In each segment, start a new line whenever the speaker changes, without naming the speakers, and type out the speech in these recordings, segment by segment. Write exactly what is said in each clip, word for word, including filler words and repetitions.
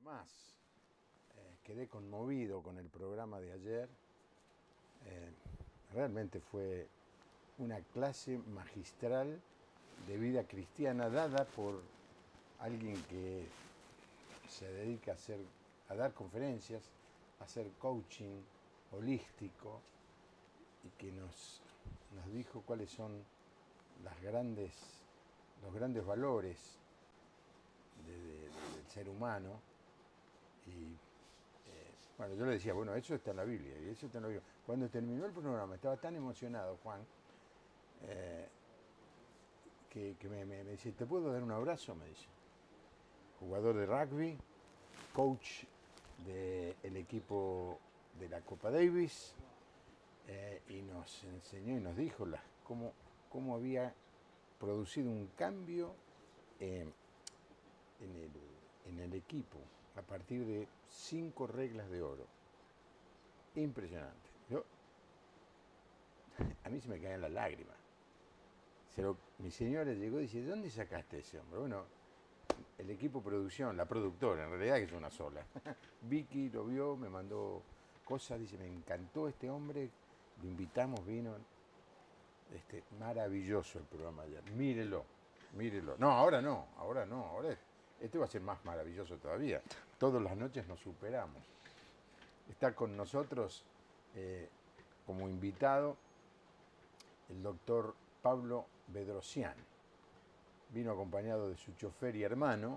Más, eh, quedé conmovido con el programa de ayer. Eh, realmente fue una clase magistral de vida cristiana dada por alguien que se dedica a, hacer, a dar conferencias, a hacer coaching holístico y que nos, nos dijo cuáles son las grandes, los grandes valores de, de, de, del ser humano. Y eh, bueno, yo le decía, bueno, eso está en la Biblia, y eso está en la Biblia. Cuando terminó el programa, estaba tan emocionado, Juan, eh, que, que me, me, me dice, ¿te puedo dar un abrazo? Me dice. Jugador de rugby, coach del equipo de la Copa Davis, eh, y nos enseñó y nos dijo las, cómo, cómo había producido un cambio eh, en, el, en el equipo a partir de cinco reglas de oro. Impresionante. Yo, a mí se me caían las lágrimas. Se lo, mi señora llegó y dice, ¿de dónde sacaste ese hombre? Bueno, el equipo producción, la productora, en realidad que es una sola. Vicky lo vio, me mandó cosas, dice, me encantó este hombre, lo invitamos, vino. Este, maravilloso el programa ayer. Mírelo, mírelo. No, ahora no, ahora no, ahora es, este va a ser más maravilloso todavía. Todas las noches nos superamos. Está con nosotros eh, como invitado el doctor Pablo Bedrosian. Vino acompañado de su chofer y hermano,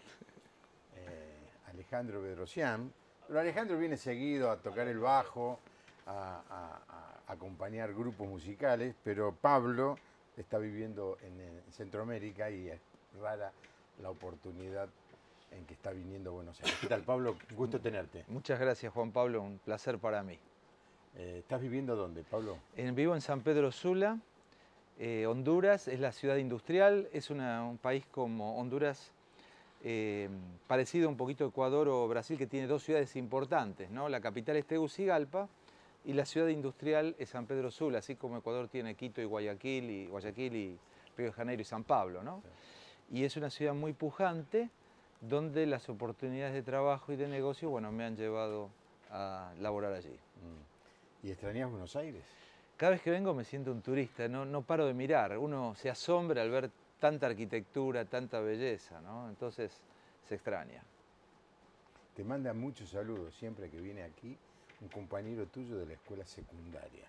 eh, Alejandro Bedrosian. Pero Alejandro viene seguido a tocar el bajo, a, a, a acompañar grupos musicales, pero Pablo está viviendo en, en Centroamérica y es rara la oportunidad en que está viniendo a Buenos Aires. ¿Qué tal, Pablo? Gusto tenerte.
Muchas gracias, Juan Pablo, un placer para mí.
Eh, ¿Estás viviendo dónde, Pablo?
En, vivo en San Pedro Sula, eh, Honduras, es la ciudad industrial, es una, un país como Honduras, eh, parecido un poquito a Ecuador o Brasil, que tiene dos ciudades importantes, ¿no? La capital es Tegucigalpa y la ciudad industrial es San Pedro Sula, así como Ecuador tiene Quito y Guayaquil y, Guayaquil y Río de Janeiro y San Pablo, ¿no? Sí. Y es una ciudad muy pujante, donde las oportunidades de trabajo y de negocio, bueno, me han llevado a laborar allí.
Mm. ¿Y extrañas Buenos Aires?
Cada vez que vengo me siento un turista, no, no paro de mirar. Uno se asombra al ver tanta arquitectura, tanta belleza, ¿no? Entonces se extraña.
Te manda muchos saludos siempre que viene aquí un compañero tuyo de la escuela secundaria,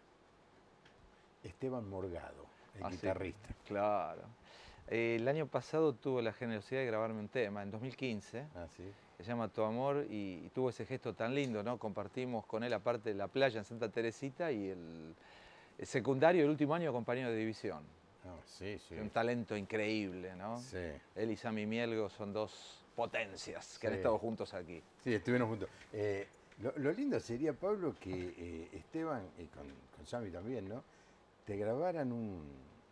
Esteban Morgado, el
Ah,
guitarrista.
Sí, claro. Eh, el año pasado tuvo la generosidad de grabarme un tema, en dos mil quince,
Ah, ¿sí?
que se llama Tu Amor, y, y tuvo ese gesto tan lindo, ¿no? Compartimos con él, aparte de la playa en Santa Teresita, y el, el secundario, el último año, compañero de división.
Ah, sí, sí.
Un talento increíble, ¿no?
Sí.
Él y Sammy Mielgo son dos potencias que
Sí.
han estado juntos aquí.
Sí, estuvieron juntos. Eh, lo, lo lindo sería, Pablo, que eh, Esteban, y con, con Sammy también, ¿no? Te grabaran un,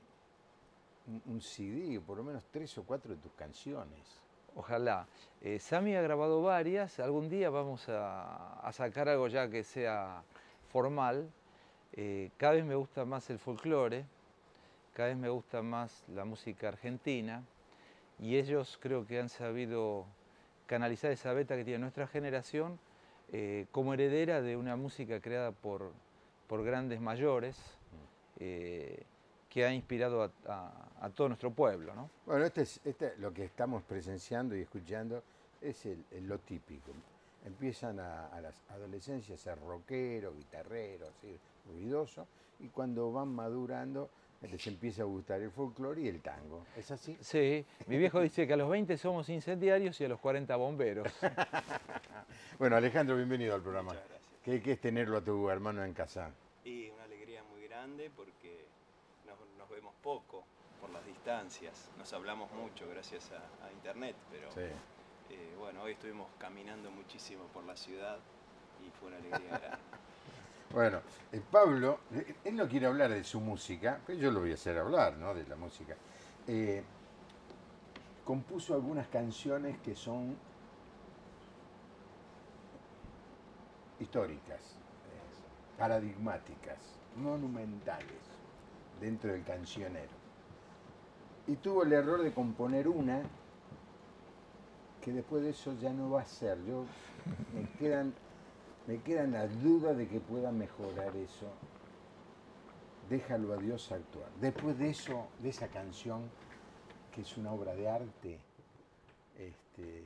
un, un C D, o por lo menos tres o cuatro de tus canciones.
Ojalá. Eh, Sammy ha grabado varias, algún día vamos a, a sacar algo ya que sea formal. Eh, cada vez me gusta más el folclore, cada vez me gusta más la música argentina, y ellos creo que han sabido canalizar esa beta que tiene nuestra generación eh, como heredera de una música creada por, por grandes mayores, eh, que ha inspirado a, a, a todo nuestro pueblo, ¿no?
Bueno, este es, este, lo que estamos presenciando y escuchando es el, el, lo típico. Empiezan a, a las adolescencias a ser rockeros, guitarreros, así, ruidoso, y cuando van madurando les empieza a gustar el folclore y el tango. ¿Es así?
Sí, mi viejo dice que a los veinte somos incendiarios y a los cuarenta bomberos.
Bueno, Alejandro, bienvenido al programa.
Muchas gracias.
¿Qué, qué es tenerlo a tu hermano en casa?
Y una alegría muy grande porque nos, nos vemos poco por las distancias. Nos hablamos mucho gracias a, a internet, pero
Sí.
eh, bueno, hoy estuvimos caminando muchísimo por la ciudad y fue una alegría grande.
Bueno, el Pablo, él no quiere hablar de su música, pero yo lo voy a hacer hablar, ¿no? De la música. Eh, compuso algunas canciones que son históricas, eh, paradigmáticas, monumentales dentro del cancionero. Y tuvo el error de componer una que después de eso ya no va a ser. Yo me quedan, me quedan las dudas de que pueda mejorar eso. Déjalo a Dios actuar. Después de eso, de esa canción, que es una obra de arte, este,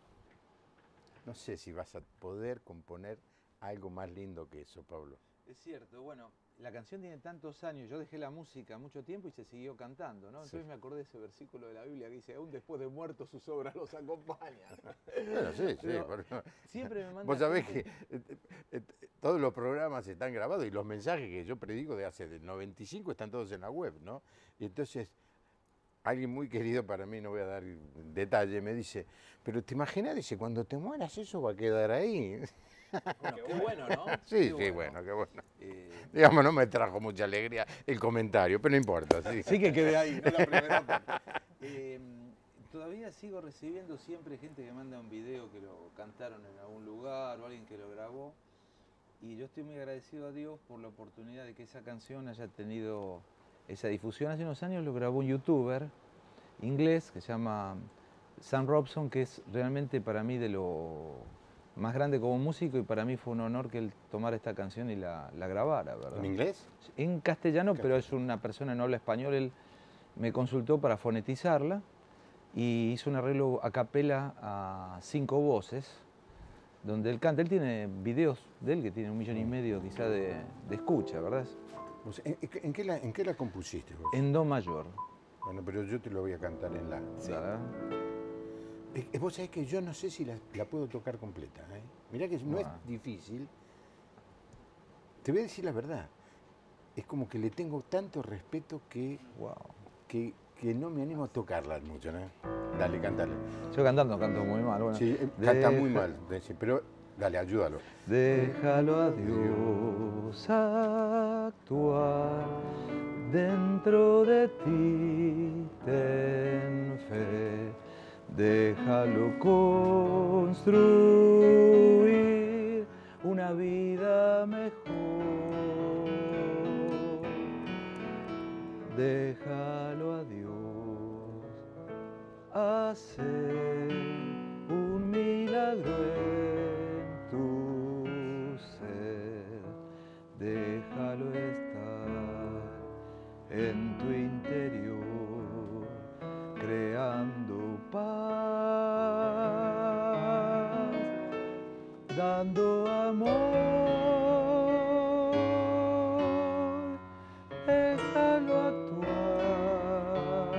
no sé si vas a poder componer algo más lindo que eso, Pablo.
Es cierto, bueno, la canción tiene tantos años, yo dejé la música mucho tiempo y se siguió cantando, ¿no? Entonces sí. Me acordé de ese versículo de la Biblia que dice, aún después de muertos sus obras los acompañan.
Bueno, sí, sí.
Pero
Pero,
siempre me manda
vos sabés
gente...
que eh, eh, todos los programas están grabados y los mensajes que yo predico de hace del noventa y cinco están todos en la web, ¿no? Y entonces, alguien muy querido para mí, no voy a dar detalle, me dice, pero te imaginas, dice, cuando te mueras eso va a quedar ahí.
Bueno, qué bueno, ¿no?
Sí,
qué
sí, bueno, bueno, qué bueno.
Eh...
Digamos, no me trajo mucha alegría el comentario, pero no importa. Sí,
sí que quedé ahí, no la primera parte. Eh, todavía sigo recibiendo siempre gente que manda un video que lo cantaron en algún lugar o alguien que lo grabó. Y yo estoy muy agradecido a Dios por la oportunidad de que esa canción haya tenido esa difusión. Hace unos años lo grabó un youtuber inglés que se llama Sam Robson, que es realmente para mí de lo más grande como músico, y para mí fue un honor que él tomara esta canción y la, la grabara, ¿verdad?
¿En inglés?
En castellano, pero es una persona, no habla español. Él me consultó para fonetizarla y hizo un arreglo a capela a cinco voces, donde él canta. Él tiene videos de él que tiene un millón y medio quizá de, de escucha, ¿verdad?
¿En, en, qué la, ¿En qué la compusiste vos?
En do mayor.
Bueno, pero yo te lo voy a cantar en la.
Sí.
Es, vos sabés que yo no sé si la, la puedo tocar completa. ¿eh? Mirá que no wow. es difícil. Te voy a decir la verdad. Es como que le tengo tanto respeto que,
wow.
que, que no me animo a tocarla mucho, ¿no? Dale, cántale.
Yo cantando canto muy mal. Bueno.
Sí, canta muy mal, pero dale, ayúdalo.
Déjalo a Dios actuar dentro de ti, ten fe. Déjalo construir una vida mejor. Déjalo a Dios hacer un milagro en tu ser. Déjalo estar en tu interior, creando paz, dando amor, déjalo actuar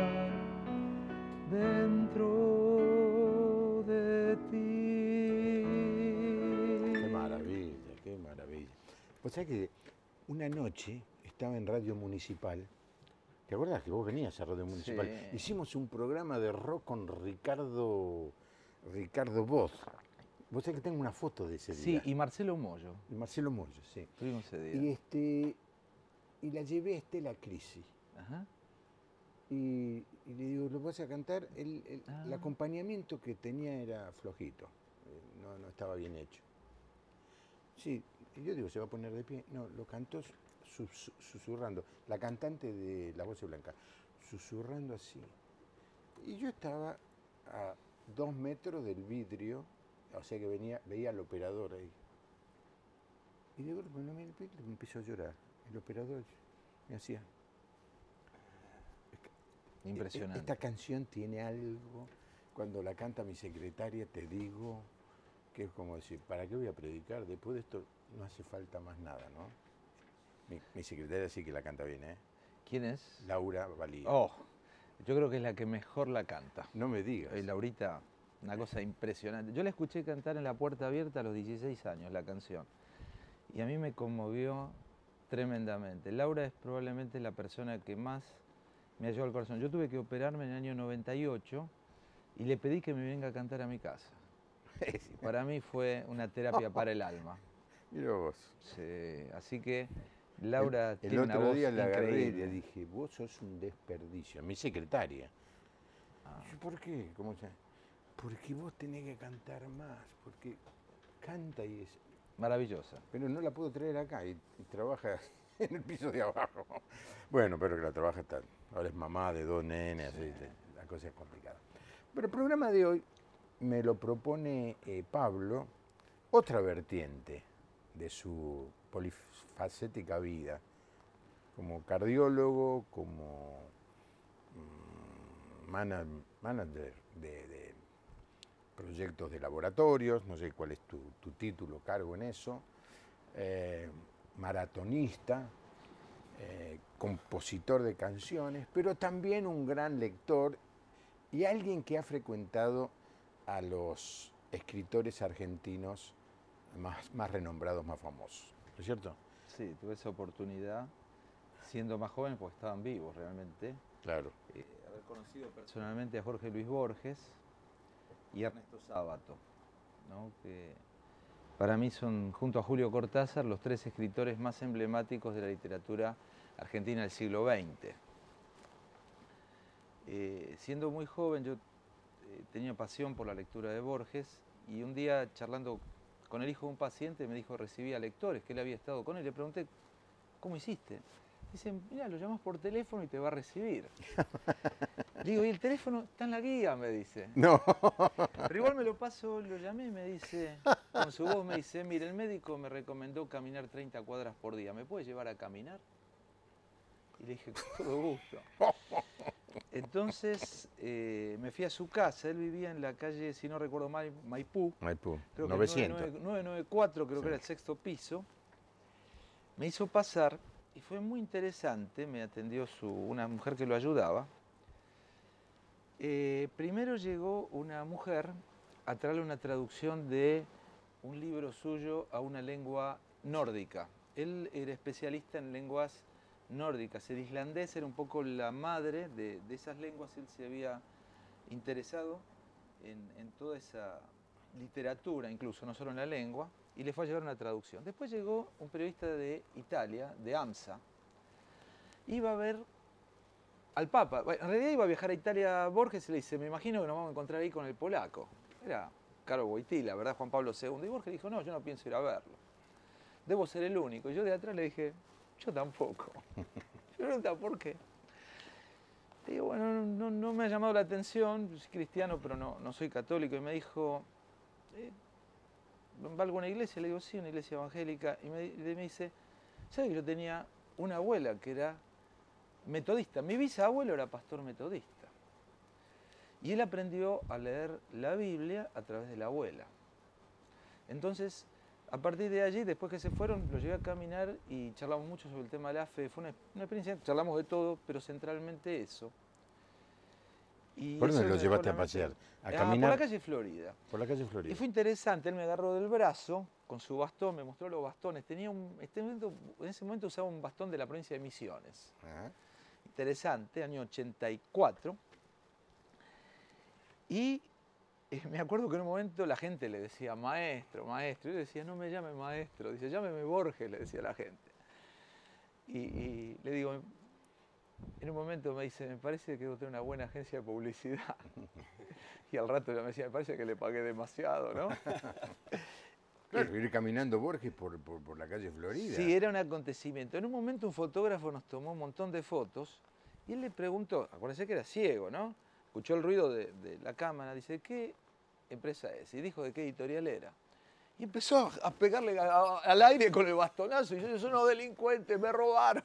dentro de ti.
Qué maravilla, qué maravilla. Pues sabés que una noche estaba en Radio Municipal. ¿Te acuerdas que vos venías a Radio Municipal? Sí. Hicimos un programa de rock con Ricardo, Ricardo Voz. Vos sabés que tengo una foto de ese día.
Sí, y Marcelo Mollo.
Y Marcelo Mollo, sí.
Tuvimos ese día.
Y, este, y la llevé a Estela Crisi.
Ajá.
Y, y le digo, ¿lo vas a cantar? El, el, ah. el acompañamiento que tenía era flojito. No, no estaba bien hecho. Sí, y yo digo, ¿se va a poner de pie? No, lo cantó susurrando, la cantante de La Voz Blanca, susurrando así. Y yo estaba a dos metros del vidrio, o sea que venía, veía al operador ahí. Y de golpe no me empezó a llorar. El operador me hacía.
Impresionante.
Esta canción tiene algo, cuando la canta mi secretaria te digo, que es como decir, ¿para qué voy a predicar? Después de esto no hace falta más nada, ¿no? Mi, mi secretaria sí que la canta bien, ¿eh?
¿Quién es?
Laura Valía.
Oh, yo creo que es la que mejor la canta.
No me digas.
Eh, Laurita, una cosa impresionante. Yo la escuché cantar en La Puerta Abierta a los dieciséis años, la canción. Y a mí me conmovió tremendamente. Laura es probablemente la persona que más me ha llevado al corazón. Yo tuve que operarme en el año noventa y ocho y le pedí que me venga a cantar a mi casa. Para mí fue una terapia para el alma.
Mira vos.
Sí, así que Laura
el,
tiene
el
una voz
día la agarré y
increíble.
le dije, vos sos un desperdicio. Mi secretaria.
Ah.
¿Por qué? ¿Cómo se? Porque vos tenés que cantar más. Porque canta y es...
Maravillosa.
Pero no la puedo traer acá y, y trabaja en el piso de abajo. Bueno, pero que la trabaja está. Ahora es mamá de dos nenes, sí. Así, la cosa es complicada. Pero el programa de hoy me lo propone eh, Pablo, otra vertiente de su polifacética vida, como cardiólogo, como mmm, mana, manager de, de proyectos de laboratorios, no sé cuál es tu, tu título, cargo en eso, eh, maratonista, eh, compositor de canciones, pero también un gran lector y alguien que ha frecuentado a los escritores argentinos más, más renombrados, más famosos, ¿no es cierto?
Sí, tuve esa oportunidad siendo más joven porque estaban vivos realmente.
Claro.
Eh, haber conocido personalmente a Jorge Luis Borges y Ernesto Sábato, ¿no? Que para mí son, junto a Julio Cortázar, los tres escritores más emblemáticos de la literatura argentina del siglo veinte. Eh, siendo muy joven, yo eh, tenía pasión por la lectura de Borges y un día charlando con el hijo de un paciente me dijo recibía lectores, que él había estado con él. Le pregunté, ¿cómo hiciste? Dice, mira, lo llamas por teléfono y te va a recibir. Le digo, y el teléfono está en la guía, me dice.
No.
Pero igual me lo paso, lo llamé y me dice, con su voz me dice, mire, el médico me recomendó caminar treinta cuadras por día, ¿me puede llevar a caminar? Y le dije, con todo gusto. Entonces eh, me fui a su casa, él vivía en la calle, si no recuerdo mal, Maipú.
Maipú,
creo
novecientos.
Que novecientos noventa y cuatro, creo
Sí.
que era el sexto piso. Me hizo pasar y fue muy interesante, me atendió su, una mujer que lo ayudaba. Eh, primero llegó una mujer a traerle una traducción de un libro suyo a una lengua nórdica. Él era especialista en lenguas nórdicas. El islandés era un poco la madre de, de esas lenguas. Él se había interesado en, en toda esa literatura, incluso, no solo en la lengua, y le fue a llevar una traducción. Después llegó un periodista de Italia, de AMSA, iba a ver al Papa. Bueno, en realidad iba a viajar a Italia Borges y le dice, me imagino que nos vamos a encontrar ahí con el polaco. Era Karol Wojtyła, ¿verdad? Juan Pablo segundo. Y Borges dijo, no, yo no pienso ir a verlo. Debo ser el único. Y yo de atrás le dije, yo tampoco. Yo pregunta, ¿por qué? Le digo, bueno, no, no, no me ha llamado la atención, soy cristiano, pero no, no soy católico. Y me dijo, eh, ¿va a alguna iglesia? Le digo, sí, una iglesia evangélica. Y me, y me dice, ¿sabes que yo tenía una abuela que era metodista? Mi bisabuelo era pastor metodista. Y él aprendió a leer la Biblia a través de la abuela. Entonces, a partir de allí, después que se fueron, los llevé a caminar y charlamos mucho sobre el tema de la fe. Fue una, una experiencia, charlamos de todo, pero centralmente eso. Y
¿Por dónde
eso
lo
me
llevaste a
dejó
pasear? ¿A
ah,
caminar?
por la calle Florida.
Por la calle Florida.
Y fue interesante, él me agarró del brazo con su bastón, me mostró los bastones. Tenía un, este momento, en ese momento usaba un bastón de la provincia de Misiones.
Ah.
Interesante, año ochenta y cuatro. Y eh, me acuerdo que en un momento la gente le decía, maestro, maestro. Y yo decía, no me llame maestro. Dice, llámeme Borges, le decía la gente. Y, y le digo, en un momento me dice, me parece que usted es una buena agencia de publicidad. Y al rato ya me decía, me parece que le pagué demasiado, ¿no?
Claro, ir caminando Borges por, por, por la calle Florida.
Sí, era un acontecimiento. En un momento un fotógrafo nos tomó un montón de fotos y él le preguntó, acuérdense que era ciego, ¿no? Escuchó el ruido de, de la cámara, dice, ¿qué empresa es? Y dijo de qué editorial era. Y empezó a pegarle a, a, al aire con el bastonazo y yo, son unos delincuentes, me robaron.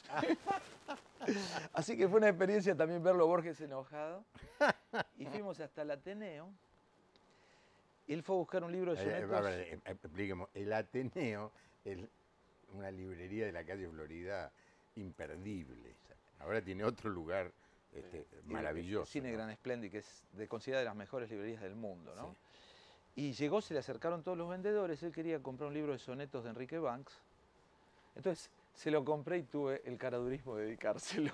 Así que fue una experiencia también verlo Borges enojado. Y fuimos hasta el Ateneo. Y él fue a buscar un libro de sonetos.
Eh, a ver, eh, expliquemos. El Ateneo es una librería de la calle Florida imperdible. Ahora tiene otro lugar este, maravilloso.
Cine
¿no?
Gran Splendid, que es de, considerada de las mejores librerías del mundo, ¿no?
Sí.
Y llegó, se le acercaron todos los vendedores, él quería comprar un libro de sonetos de Enrique Banks. Entonces se lo compré y tuve el caradurismo de dedicárselo.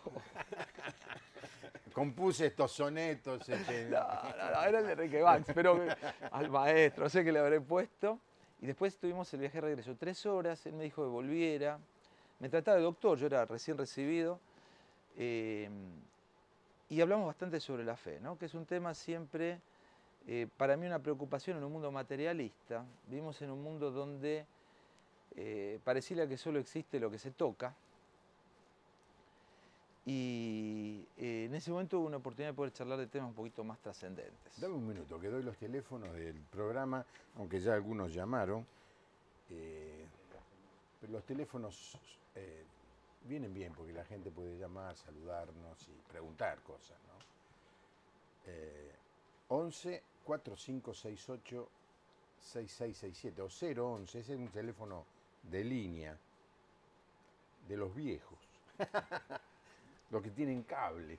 Compuse estos sonetos. Este...
No, no, no, era el de Enrique Banks, pero al maestro, no sé qué le habré puesto. Y después tuvimos el viaje de regreso, tres horas, él me dijo que volviera. Me trataba de doctor, yo era recién recibido. Eh, y hablamos bastante sobre la fe, ¿no? Que es un tema siempre, eh, para mí, una preocupación en un mundo materialista. Vivimos en un mundo donde eh, pareciera que solo existe lo que se toca. Y eh, en ese momento hubo una oportunidad de poder charlar de temas un poquito más trascendentes.
Dame un minuto, que doy los teléfonos del programa, aunque ya algunos llamaron. Eh, pero los teléfonos eh, vienen bien porque la gente puede llamar, saludarnos y preguntar cosas, ¿no? Eh, once, cuarenta y cinco sesenta y ocho, sesenta y seis sesenta y siete o cero once, ese es un teléfono de línea de los viejos, los que tienen cable.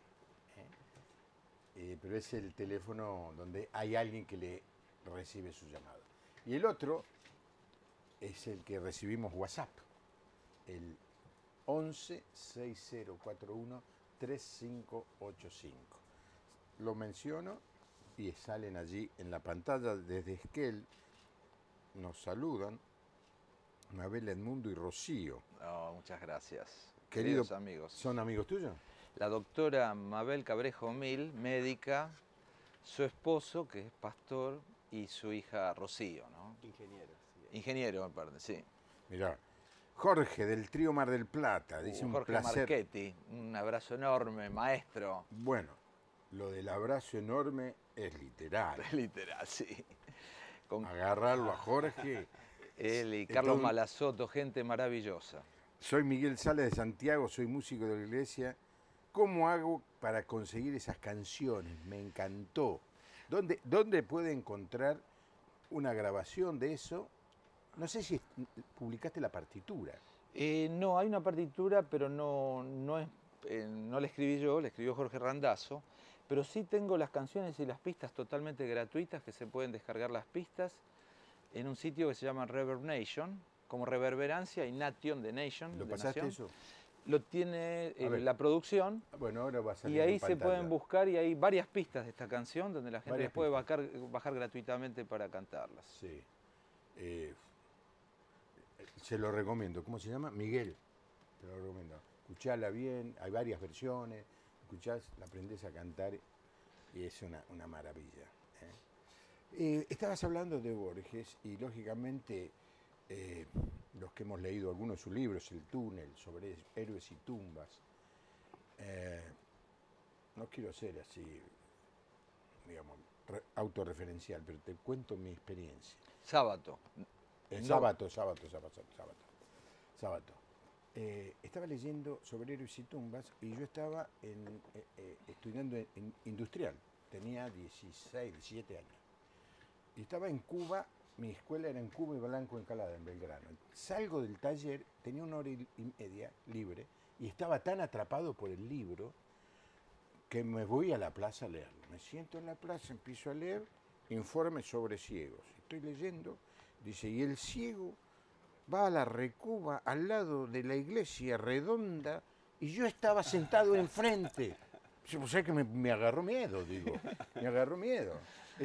Eh, pero es el teléfono donde hay alguien que le recibe su llamada. Y el otro es el que recibimos WhatsApp, el once, sesenta cuarenta y uno, treinta y cinco ochenta y cinco. Lo menciono y salen allí en la pantalla desde Esquel, nos saludan Mabel, Edmundo y Rocío.
Oh, muchas gracias.
Querido,
Queridos amigos.
¿Son amigos tuyos?
La doctora Mabel Cabrejo Mil, médica, su esposo, que es pastor, y su hija Rocío, ¿no?
Ingeniero. Sí.
Ingeniero, me parece, sí.
Mirá, Jorge del Trío Mar del Plata, dice
Uh,
un
Jorge
placer.
Marchetti, un abrazo enorme, maestro.
Bueno, lo del abrazo enorme es literal.
Literal, sí. Con
Agarrarlo a Jorge.
él y
Es
Carlos
todo un-
Malazoto, gente maravillosa.
Soy Miguel Sales de Santiago, soy músico de la iglesia. ¿Cómo hago para conseguir esas canciones? Me encantó. ¿Dónde, dónde puede encontrar una grabación de eso? No sé si publicaste la partitura.
Eh, no, hay una partitura, pero no, no, es, eh, no la escribí yo, la escribió Jorge Randazzo, pero sí tengo las canciones y las pistas totalmente gratuitas, que se pueden descargar las pistas en un sitio que se llama Reverb Nation, como reverberancia y nation de nation.
¿Lo
de
pasaste
nación.
eso?
Lo tiene eh,
A ver.
la producción.
Bueno, ahora va a salir
Y ahí
en
se
pantalla.
pueden buscar y hay varias pistas de esta canción donde la gente
Varias
las puede
pistas.
bajar, bajar gratuitamente para cantarlas.
Sí. Eh, se lo recomiendo. ¿Cómo se llama? Miguel. Te lo recomiendo. Escuchala bien, hay varias versiones. Escuchás, la aprendés a cantar y es una, una maravilla. ¿eh? Eh, estabas hablando de Borges y lógicamente eh, los que hemos leído algunos de sus libros, El túnel, sobre héroes y tumbas, eh, no quiero ser así, digamos, re- autorreferencial, pero te cuento mi experiencia.
Sábato.
Eh,
No.
sábado, sábado, sábado, sábado. Sábado. Eh, estaba leyendo sobre héroes y tumbas y yo estaba en, eh, eh, estudiando en, en industrial. Tenía dieciséis, diecisiete años. Y estaba en Cuba, mi escuela era en Cuba y Blanco Encalada, en Belgrano. Salgo del taller, tenía una hora y media libre y estaba tan atrapado por el libro que me voy a la plaza a leerlo. Me siento en la plaza, empiezo a leer informes sobre ciegos. Estoy leyendo, dice, y el ciego va a la Recuba al lado de la iglesia redonda y yo estaba sentado enfrente. O sea que me, me agarró miedo, digo, me agarró miedo.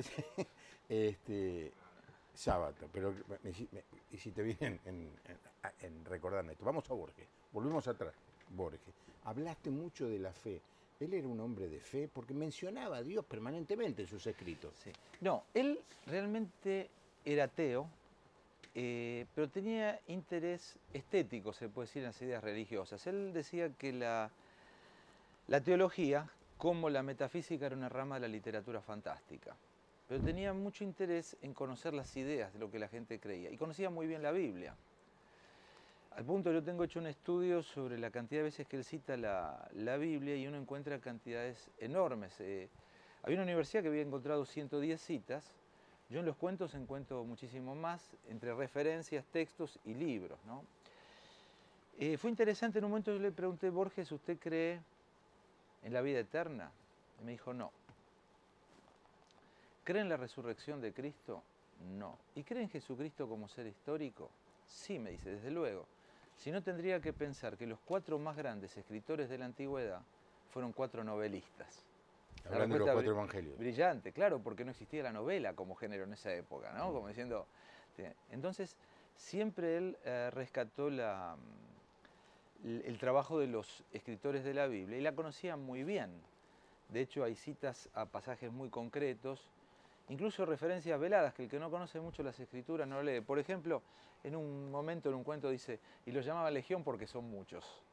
Este, sábado, pero me, me hiciste bien en, en, en recordarme esto. Vamos a Borges, volvemos atrás. Borges, hablaste mucho de la fe. Él era un hombre de fe porque mencionaba a Dios permanentemente en sus escritos.
Sí. No, él realmente era ateo, eh, pero tenía interés estético, se puede decir, en las ideas religiosas. Él decía que la, la teología, como la metafísica, era una rama de la literatura fantástica. Pero tenía mucho interés en conocer las ideas de lo que la gente creía. Y conocía muy bien la Biblia. Al punto, yo tengo hecho un estudio sobre la cantidad de veces que él cita la, la Biblia y uno encuentra cantidades enormes. Eh, había una universidad que había encontrado ciento diez citas. Yo en los cuentos encuentro muchísimo más, entre referencias, textos y libros, ¿no? Eh, fue interesante, en un momento yo le pregunté, Borges, ¿usted cree en la vida eterna? Y me dijo, no. ¿Cree en la resurrección de Cristo? No. ¿Y cree en Jesucristo como ser histórico? Sí, me dice, desde luego. Si no, tendría que pensar que los cuatro más grandes escritores de la antigüedad fueron cuatro novelistas. La
Hablando de los
respuesta
cuatro
bri-
evangelios.
Brillante, claro, porque no existía la novela como género en esa época, ¿no? Como diciendo... te- Entonces, siempre él eh, rescató la, el, el trabajo de los escritores de la Biblia y la conocía muy bien. De hecho, hay citas a pasajes muy concretos, incluso referencias veladas, que el que no conoce mucho las escrituras no lee. Por ejemplo, en un momento, en un cuento dice, y los llamaba legión porque son muchos.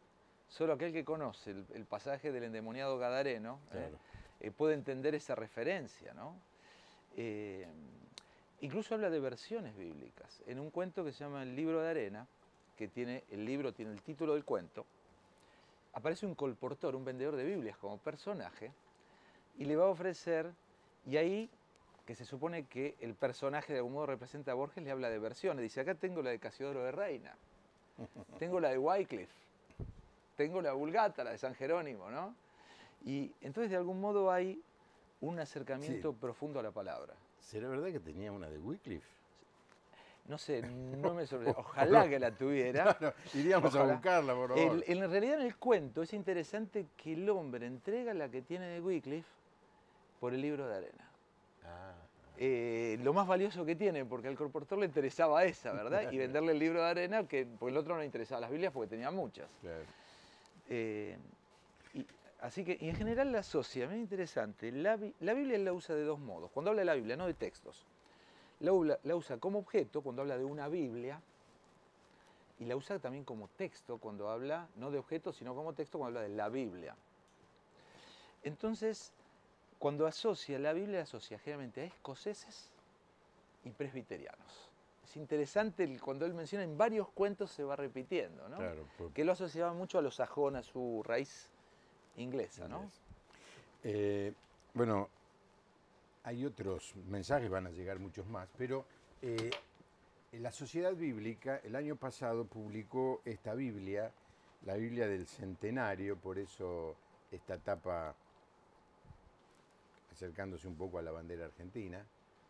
Solo aquel que conoce el, el pasaje del endemoniado gadareno
Claro.
eh, eh, puede entender esa referencia, ¿no? Eh, incluso habla de versiones bíblicas. En un cuento que se llama El libro de arena, que tiene, el libro tiene el título del cuento, aparece un colportor, un vendedor de Biblias como personaje, y le va a ofrecer, y ahí, que se supone que el personaje de algún modo representa a Borges, le habla de versiones. Dice, acá tengo la de Casiodoro de Reina, tengo la de Wycliffe, tengo la Vulgata, la de San Jerónimo, ¿no? Y entonces de algún modo hay un acercamiento
Sí.
profundo a la palabra.
¿Será verdad que tenía una de Wycliffe?
No sé, no me sorprende. Ojalá que la tuviera.
Claro, iríamos
Ojalá.
a buscarla, por favor.
El- en realidad en el cuento es interesante que el hombre entrega la que tiene de Wycliffe por el libro de arena.
Ah,
Eh, lo más valioso que tiene, porque al colportor le interesaba esa, ¿verdad? Y venderle el libro de arena, que porque el otro no le interesaba las Biblias porque tenía muchas.
claro.
Eh, y, así que, y en general la asocia, es interesante, la, Bi- la Biblia la usa de dos modos. Cuando habla de la Biblia, no de textos. La, ubla- la usa como objeto cuando habla de una Biblia, y la usa también como texto cuando habla, no de objeto, sino como texto cuando habla de la Biblia. Entonces, cuando asocia la Biblia, asocia generalmente a escoceses y presbiterianos. Es interesante el- cuando él menciona, en varios cuentos se va repitiendo, ¿no?
Claro, por-
Que lo asociaba mucho a los sajones, a su raíz inglesa, ¿no?
Inglés. Eh, bueno, hay otros mensajes, van a llegar muchos más, pero eh, la Sociedad Bíblica el año pasado publicó esta Biblia, la Biblia del Centenario, por eso esta tapa acercándose un poco a la bandera argentina,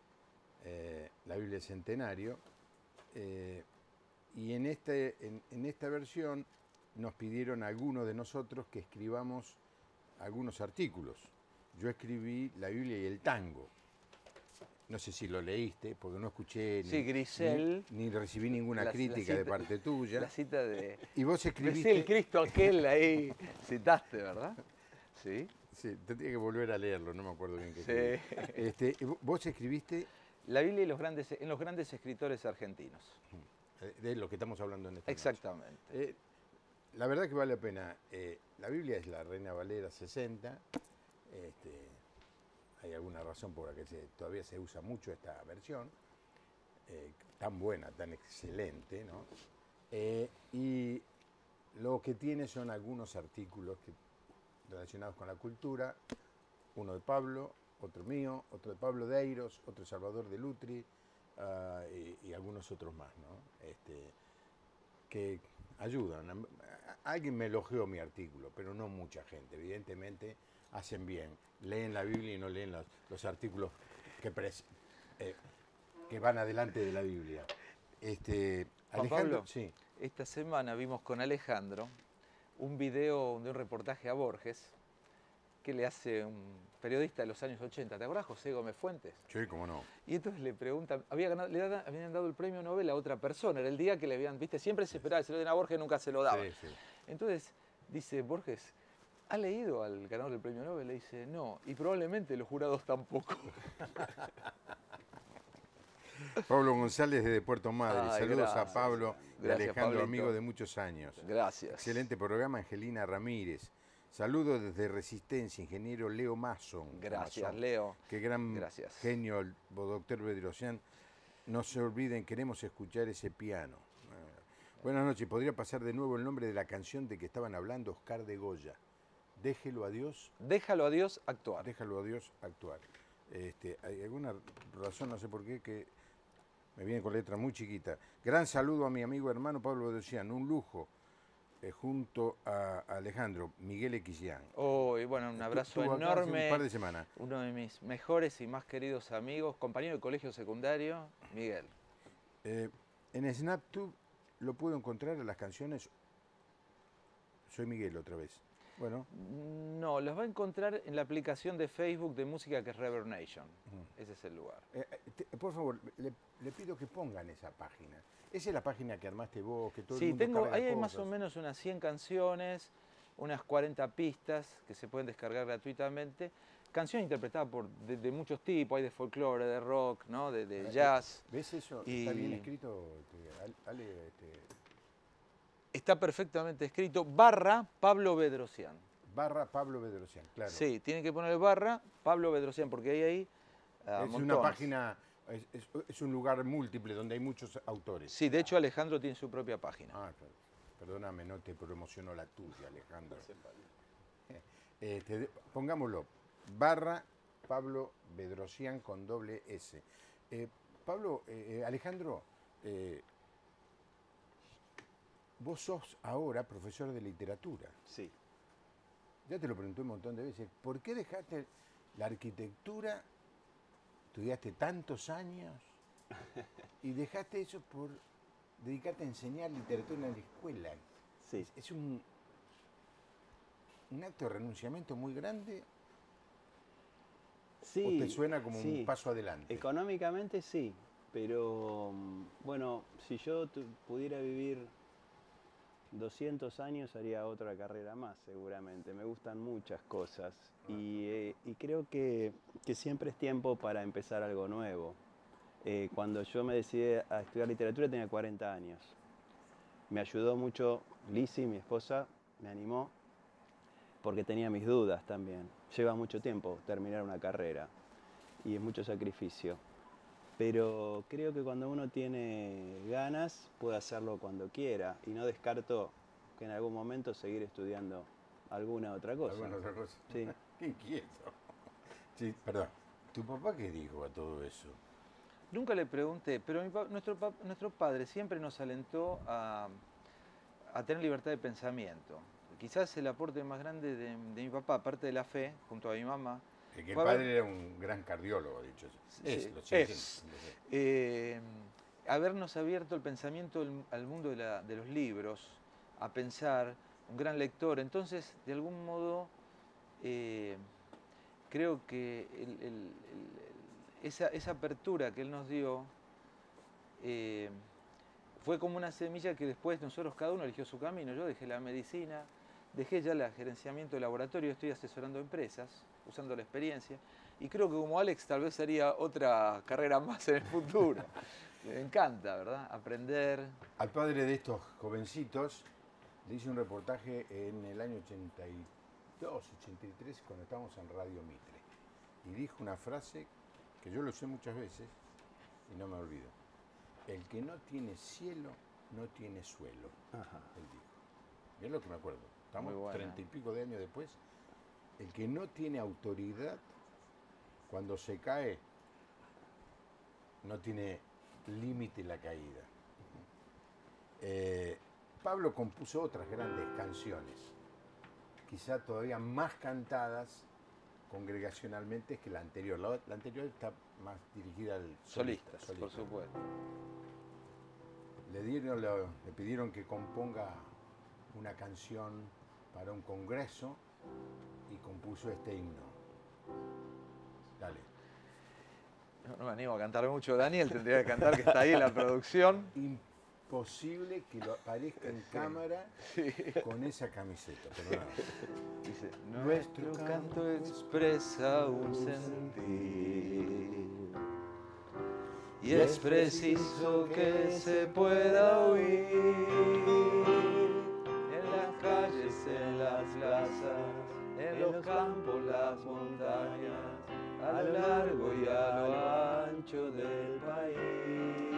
eh, la Biblia del Centenario, eh, y en, este, en, en esta versión nos pidieron a algunos de nosotros que escribamos algunos artículos. Yo escribí la Biblia y el tango. No sé si lo leíste, porque no escuché
Sí,
ni,
Grisel.
ni, ni recibí ninguna
La- la
crítica de
cita-
parte tuya.
La cita de...
Y vos
Ves
escribiste...
el Cristo aquel ahí citaste, ¿verdad? Sí.
Sí, tendría que volver a leerlo, no me acuerdo bien qué
Sí.
escribí. Este, y vo- vos escribiste
La Biblia y los grandes, en los grandes escritores argentinos.
eh, de lo que estamos hablando en esta noche.
Exactamente.
Eh, la verdad que vale la pena. Eh, la Biblia es la Reina Valera sesenta. Este, hay alguna razón por la que se- todavía se usa mucho esta versión. eh, tan buena, tan excelente, ¿no? Eh, y lo que tiene son algunos artículos que, relacionados con la cultura, uno de Pablo, otro mío, otro de Pablo Deiros, otro de Salvador de Lutri, ah, y, y algunos otros más, ¿no? Este, que ayudan. A- a- Alguien me elogió mi artículo, pero no mucha gente. Evidentemente hacen bien. Leen la Biblia y no leen los, los artículos que, pres- eh, que van adelante de la Biblia. Este,
Juan
Alejandro,
Pablo,
sí.
esta semana vimos con Alejandro un video de un reportaje a Borges que le hace un periodista de los años ochenta. ¿Te acuerdas, José Gómez Fuentes?
Sí, cómo no.
Y entonces le preguntan, había ganado, le dada- habían dado el premio Nobel a otra persona, era el día que le habían, viste, siempre se esperaba, se lo den a Borges, nunca se lo daban.
Sí, sí.
Entonces dice Borges, ¿ha leído al ganador del premio Nobel? Le dice, no, y probablemente los jurados tampoco.
Pablo González desde Puerto Madre.
Ay,
Saludos
gracias.
a Pablo y
Gracias,
Alejandro,
Pablito.
amigo de muchos años.
Gracias.
Excelente programa, Angelina Ramírez. Saludos desde Resistencia, ingeniero Leo Mason.
Gracias,
Mason.
Leo.
Qué gran
Gracias.
genio el doctor Bedrosian. No se olviden, queremos escuchar ese piano. Ah, buenas noches, podría pasar de nuevo el nombre de la canción de que estaban hablando, Oscar de Goya. Déjelo a Dios,
Déjalo a Dios actuar.
déjalo a Dios actuar. Este, hay alguna razón, no sé por qué, que me viene con letra muy chiquita. Gran saludo a mi amigo hermano Pablo Bedrosian, un lujo, eh, junto a Alejandro, Miguel Equisián.
Oh, y bueno, un abrazo
Estuvo acá hace
enorme.
un par de semanas.
Uno de mis mejores y más queridos amigos, compañero de colegio secundario, Miguel.
Eh, en SnapTube lo puedo encontrar en las canciones. Soy Miguel otra vez. Bueno,
No, los va a encontrar en la aplicación de Facebook de música que es Reverb Nation. Ese es el lugar.
eh, eh, te- por favor, le, le pido que pongan esa página. Esa es la página que armaste vos, que todo el
Sí,
mundo
tengo,
carga
ahí hay más
cosas.
o menos unas cien canciones, unas cuarenta pistas que se pueden descargar gratuitamente. Canciones interpretadas por, de, de muchos tipos, hay de folclore, de rock, ¿no? de, de
Eh,
jazz.
¿Ves eso?
Y-
Está bien escrito, este, Ale, este,
está perfectamente escrito, barra Pablo Bedrosian.
Barra Pablo Bedrosian, claro.
Sí, tienen que poner barra Pablo Bedrosian, porque hay ahí uh,
Es
montones.
una página, es, es, es un lugar múltiple donde hay muchos autores.
Sí, de hecho Alejandro tiene su propia página.
Ah, claro. Perdóname, no te promociono la tuya, Alejandro. Eh, te, pongámoslo, barra Pablo Bedrosian con doble S. Eh, Pablo, eh, Alejandro, eh, vos sos ahora profesor de literatura.
Sí.
Ya te lo pregunté un montón de veces. ¿Por qué dejaste la arquitectura? Estudiaste tantos años y dejaste eso por dedicarte a enseñar literatura en la escuela.
Sí.
Es, es un, un acto de renunciamiento muy grande.
Sí,
¿O te suena como
sí.
un paso adelante?
Económicamente sí, pero bueno, si yo pudiera vivir doscientos años haría otra carrera más seguramente. Me gustan muchas cosas y, eh, y creo que, que siempre es tiempo para empezar algo nuevo. Eh, cuando yo me decidí a estudiar literatura tenía cuarenta años. Me ayudó mucho Lizzy, mi esposa, me animó porque tenía mis dudas también. Lleva mucho tiempo terminar una carrera y es mucho sacrificio. Pero creo que cuando uno tiene ganas puede hacerlo cuando quiera y no descarto que en algún momento seguir estudiando alguna otra cosa.
¿Alguna otra cosa?
Sí.
Qué inquieto. Sí, perdón. ¿Tu papá qué dijo a todo eso?
Nunca le pregunté, pero mi pa nuestro, pa nuestro padre siempre nos alentó a, a tener libertad de pensamiento. Quizás el aporte más grande de, de mi papá, aparte de la fe, junto a mi mamá...
Es que el padre haber... era un gran cardiólogo, dicho eso. Es,
sí,
lo sigue
es.
siendo.
Eh, habernos abierto el pensamiento al, al mundo de, la, de los libros, a pensar, un gran lector. Entonces, de algún modo, eh, creo que el, el, el, esa, esa apertura que él nos dio eh, fue como una semilla que después nosotros cada uno eligió su camino. Yo dejé la medicina, dejé ya el gerenciamiento de laboratorio, estoy asesorando empresas, usando la experiencia, y creo que como Alex tal vez haría otra carrera más en el futuro. Me encanta, ¿verdad? Aprender.
Al padre de estos jovencitos le hice un reportaje en el año ochenta y dos, ochenta y tres, cuando estábamos en Radio Mitre, y dijo una frase que yo lo sé muchas veces y no me olvido. El que no tiene cielo, no tiene suelo.
Ajá.
Él dijo. Es lo que me acuerdo. Estamos treinta y pico de años después. El que no tiene autoridad, cuando se cae, no tiene límite la caída. Eh, Pablo compuso otras grandes canciones, quizá todavía más cantadas congregacionalmente que la anterior. La, la anterior está más dirigida al solista.
Solistas,
solista.
por supuesto.
Le, dieron, le, le pidieron que componga una canción para un congreso y compuso este himno. Dale.
No, no me animo a cantar mucho. Daniel tendría que cantar, que está ahí en la producción.
Imposible que lo aparezca en cámara sí. Con esa camiseta. Pero no.
Dice, nuestro canto expresa un sentir y es preciso que se pueda oír en las calles, en las plazas, en los campos, las montañas, a lo largo y a lo ancho del país.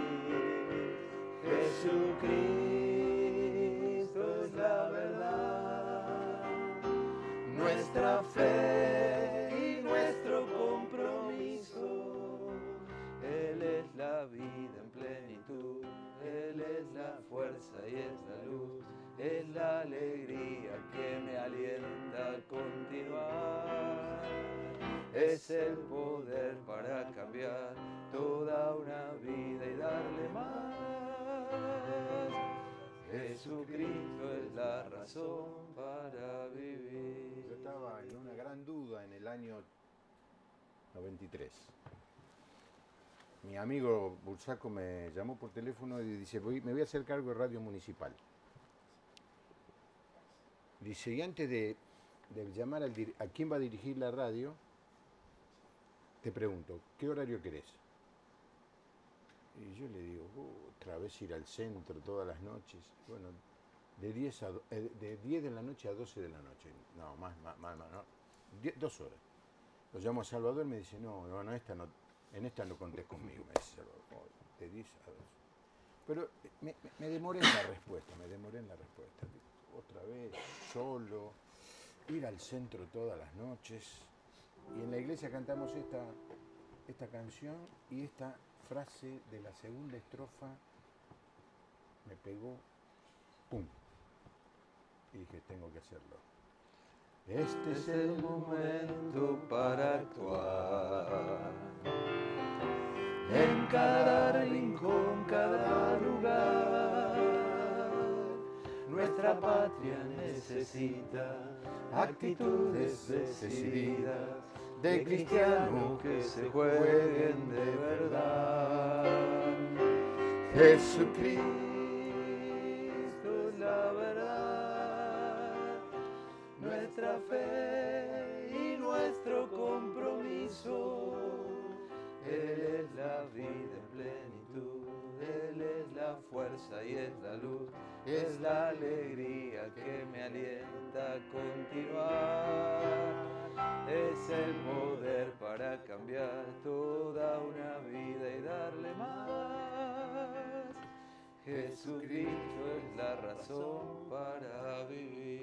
Jesucristo es la verdad, nuestra fe y nuestro compromiso. Él es la vida en plenitud, Él es la fuerza y es la luz, es la alegría que me alienta a continuar. Es el poder para cambiar toda una vida y darle más. Jesucristo es la razón para vivir.
Yo estaba en una gran duda en el año noventa y tres. Mi amigo Bursaco me llamó por teléfono y dice, voy, me voy a hacer cargo de Radio Municipal. Dice, y antes de, de llamar al, a quién va a dirigir la radio, te pregunto, ¿qué horario querés? Y yo le digo, uh, otra vez ir al centro todas las noches. Bueno, de diez, a, eh, de diez de la noche a doce de la noche. No, más, más, más, más no. Die, dos horas. Lo llamo a Salvador y me dice, no, bueno, esta no, en esta no contés conmigo, me dice Salvador, oh, de diez a doce. Pero me, me, me demoré en la respuesta, me demoré en la respuesta. Otra vez, solo, ir al centro todas las noches. Y en la iglesia cantamos esta, esta canción y esta frase de la segunda estrofa me pegó, ¡pum! Y dije, tengo que hacerlo. Este es el momento para actuar. En cada rincón, cada lugar, nuestra patria necesita actitudes decididas de cristianos que se jueguen de verdad. Jesucristo es la verdad, nuestra fe y nuestro compromiso. Él es la vida en plenitud, Él es la fuerza y es la luz, es la alegría que me alienta a continuar. Es el poder para cambiar toda una vida y darle más. Jesucristo es la razón para vivir.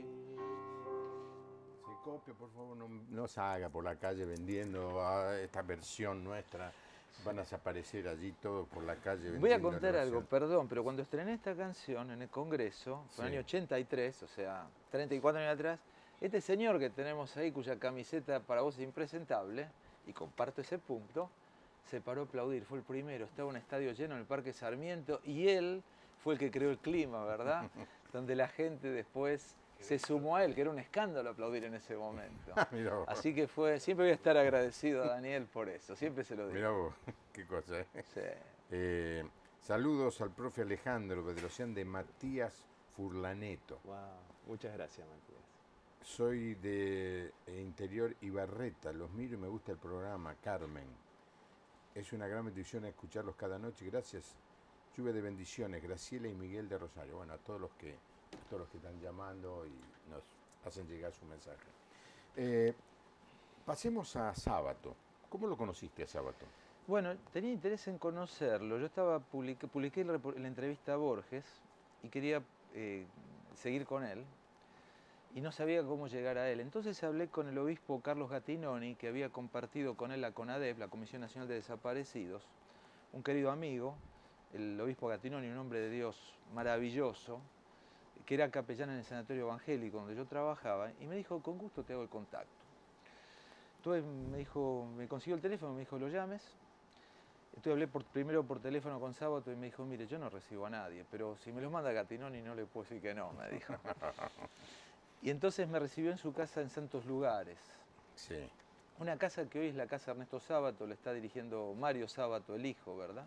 Se copia, por favor, no, no salga por la calle vendiendo ah, esta versión nuestra. Van a desaparecer allí todos por la calle.
Voy a contar algo, perdón, pero cuando estrené esta canción en el Congreso, fue en el año ochenta y tres, o sea, treinta y cuatro años atrás, este señor que tenemos ahí, cuya camiseta para vos es impresentable, y comparto ese punto, se paró a aplaudir, fue el primero, estaba en un estadio lleno en el Parque Sarmiento, y él fue el que creó el clima, ¿verdad? Donde la gente después se sumó a él, que era un escándalo aplaudir en ese momento. Así que fue, siempre voy a estar agradecido a Daniel por eso, siempre se lo digo.
Mirá vos, qué cosa, ¿eh?
Sí.
Eh, saludos al profe Alejandro Bedrosian de Matías Furlaneto.
Wow, muchas gracias, Matías.
Soy de Interior Ibarreta, los miro y me gusta el programa, Carmen. Es una gran bendición escucharlos cada noche, gracias. Lluvia de bendiciones, Graciela y Miguel de Rosario. Bueno, a todos los que, a todos los que están llamando y nos hacen llegar su mensaje. Eh, pasemos a Sábato. ¿Cómo lo conociste a Sábato?
Bueno, tenía interés en conocerlo. Yo estaba publiqué, publiqué la, la entrevista a Borges y quería eh, seguir con él y no sabía cómo llegar a él. Entonces hablé con el obispo Carlos Gattinoni, que había compartido con él la CONADEP, la Comisión Nacional de Desaparecidos, un querido amigo, el obispo Gattinoni, un hombre de Dios maravilloso, que era capellán en el sanatorio evangélico donde yo trabajaba, y me dijo, con gusto te hago el contacto. Entonces me dijo, me consiguió el teléfono, me dijo, lo llames. Entonces hablé por, primero por teléfono con Sábato y me dijo, mire, yo no recibo a nadie, pero si me los manda Gattinoni no le puedo decir que no, me dijo. Y entonces me recibió en su casa en Santos Lugares.
Sí.
Una casa que hoy es la casa Ernesto Sábato, la está dirigiendo Mario Sábato, el hijo, ¿verdad?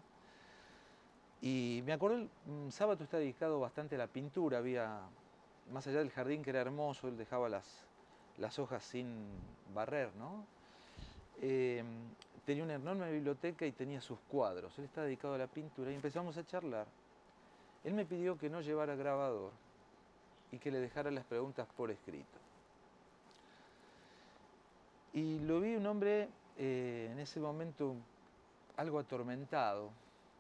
Y me acuerdo, el Sábato está dedicado bastante a la pintura, había, más allá del jardín que era hermoso, él dejaba las, las hojas sin barrer, ¿no? Eh, tenía una enorme biblioteca y tenía sus cuadros, él está dedicado a la pintura y empezamos a charlar. Él me pidió que no llevara grabador y que le dejara las preguntas por escrito. Y lo vi un hombre eh, en ese momento algo atormentado,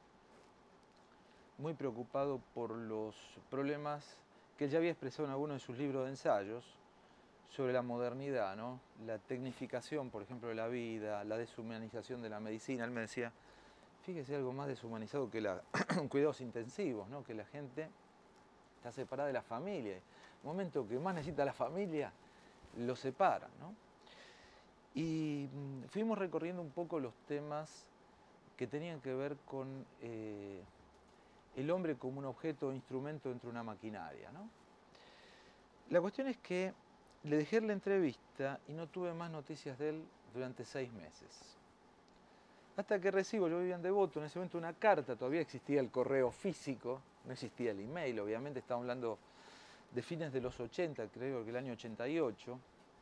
muy preocupado por los problemas que él ya había expresado en algunos de sus libros de ensayos sobre la modernidad, ¿no? La tecnificación, por ejemplo, de la vida, la deshumanización de la medicina. Él me decía, fíjese, algo más deshumanizado que los cuidados intensivos, ¿no? Que la gente está separada de la familia. El momento que más necesita la familia, lo separan, ¿no? Y fuimos recorriendo un poco los temas que tenían que ver con eh, el hombre como un objeto o instrumento dentro de una maquinaria, ¿no? La cuestión es que le dejé la entrevista y no tuve más noticias de él durante seis meses. Hasta que recibo, yo vivía en Devoto, en ese momento una carta, todavía existía el correo físico, no existía el email, obviamente estamos hablando de fines de los ochenta, creo que el año ochenta y ocho.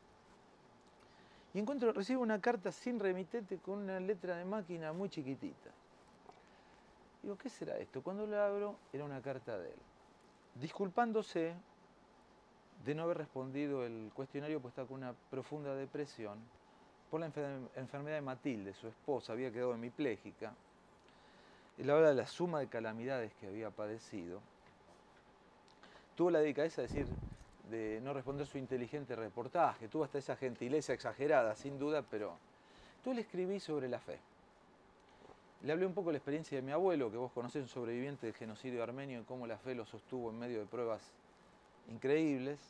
Y encuentro, recibo una carta sin remitente con una letra de máquina muy chiquitita. Digo, ¿qué será esto? Cuando la abro, era una carta de él, disculpándose de no haber respondido el cuestionario, pues está con una profunda depresión por la enfer- enfermedad de Matilde, su esposa, había quedado hemipléjica. Él habla de la suma de calamidades que había padecido. Tuvo la delicadeza de decir, de no responder su inteligente reportaje, tuvo hasta esa gentileza exagerada, sin duda, pero tú le escribí sobre la fe. Le hablé un poco de la experiencia de mi abuelo, que vos conocés, un sobreviviente del genocidio armenio, y cómo la fe lo sostuvo en medio de pruebas increíbles.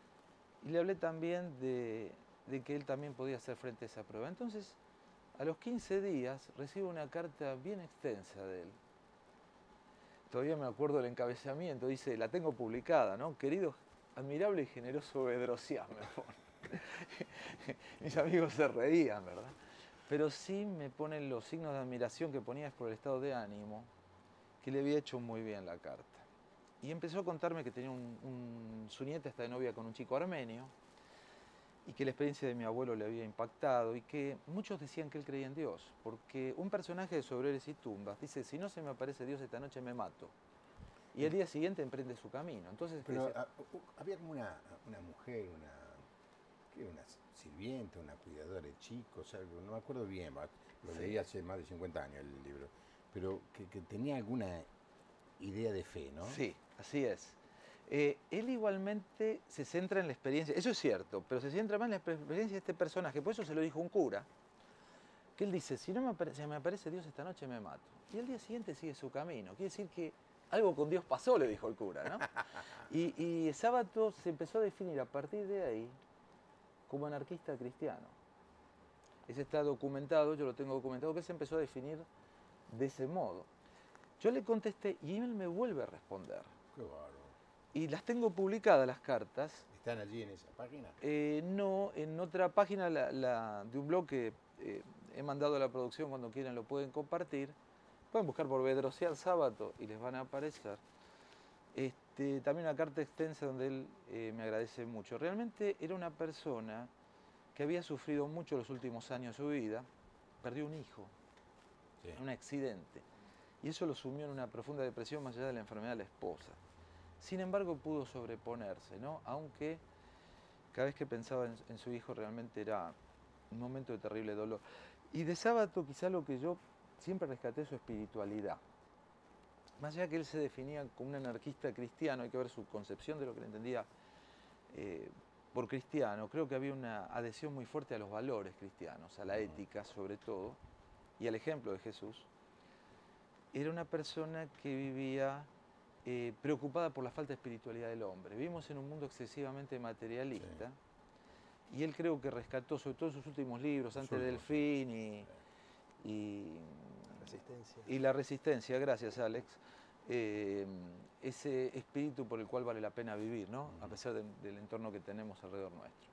Y le hablé también de, de que él también podía hacer frente a esa prueba. Entonces, a los quince días, recibo una carta bien extensa de él. Todavía me acuerdo del encabezamiento, dice, la tengo publicada, ¿no? Querido, admirable y generoso Bedrosian, me pone. Mis amigos se reían, ¿verdad? Pero sí me ponen los signos de admiración que ponías por el estado de ánimo, que le había hecho muy bien la carta. Y empezó a contarme que tenía un, un, su nieta está de novia con un chico armenio, y que la experiencia de mi abuelo le había impactado, y que muchos decían que él creía en Dios, porque un personaje de Sobreres y Tumbas dice, si no se me aparece Dios esta noche me mato. Y el día siguiente emprende su camino. Entonces,
Pero
dice,
a, u- había como una, una mujer, una, ¿qué? Una sirvienta, una cuidadora de chicos, algo, no me acuerdo bien, va, lo
Sí.
leí hace más de cincuenta años el libro, pero que, que tenía alguna idea de fe, ¿no?
sí, así es. Eh, él igualmente se centra en la experiencia, eso es cierto, pero se centra más en la experiencia de este personaje, por eso se lo dijo un cura, que él dice, si no me aparece, si me aparece Dios esta noche me mato. Y el día siguiente sigue su camino. Quiere decir que algo con Dios pasó, le dijo el cura, ¿no? Y, y Sábato se empezó a definir a partir de ahí como anarquista cristiano. Ese está documentado, yo lo tengo documentado, que se empezó a definir de ese modo. Yo le contesté y él me vuelve a responder.
Qué bárbaro.
Y las tengo publicadas las cartas.
¿Están allí en esa página?
Eh, no, en otra página la, la, de un blog que eh, he mandado a la producción, cuando quieran lo pueden compartir. Pueden buscar por Bedrosian Sábato y les van a aparecer. Este, también una carta extensa donde él eh, me agradece mucho. Realmente era una persona que había sufrido mucho los últimos años de su vida. Perdió un hijo,
Sí.
en un accidente. Y eso lo sumió en una profunda depresión más allá de la enfermedad de la esposa. Sin embargo, pudo sobreponerse, ¿no? Aunque cada vez que pensaba en, en su hijo realmente era un momento de terrible dolor. Y de Sábato quizá lo que yo siempre rescaté es su espiritualidad. Más allá que él se definía como un anarquista cristiano, hay que ver su concepción de lo que él entendía eh, por cristiano. Creo que había una adhesión muy fuerte a los valores cristianos, a la ética sobre todo, y al ejemplo de Jesús. Era una persona que vivía eh, preocupada por la falta de espiritualidad del hombre. Vivimos en un mundo excesivamente materialista, sí. Y él creo que rescató, sobre todo en sus últimos libros, Antes del Fin y, y,
Resistencia.
y La Resistencia, gracias Alex, eh, ese espíritu por el cual vale la pena vivir, ¿no? Uh-huh. A pesar de, del entorno que tenemos alrededor nuestro.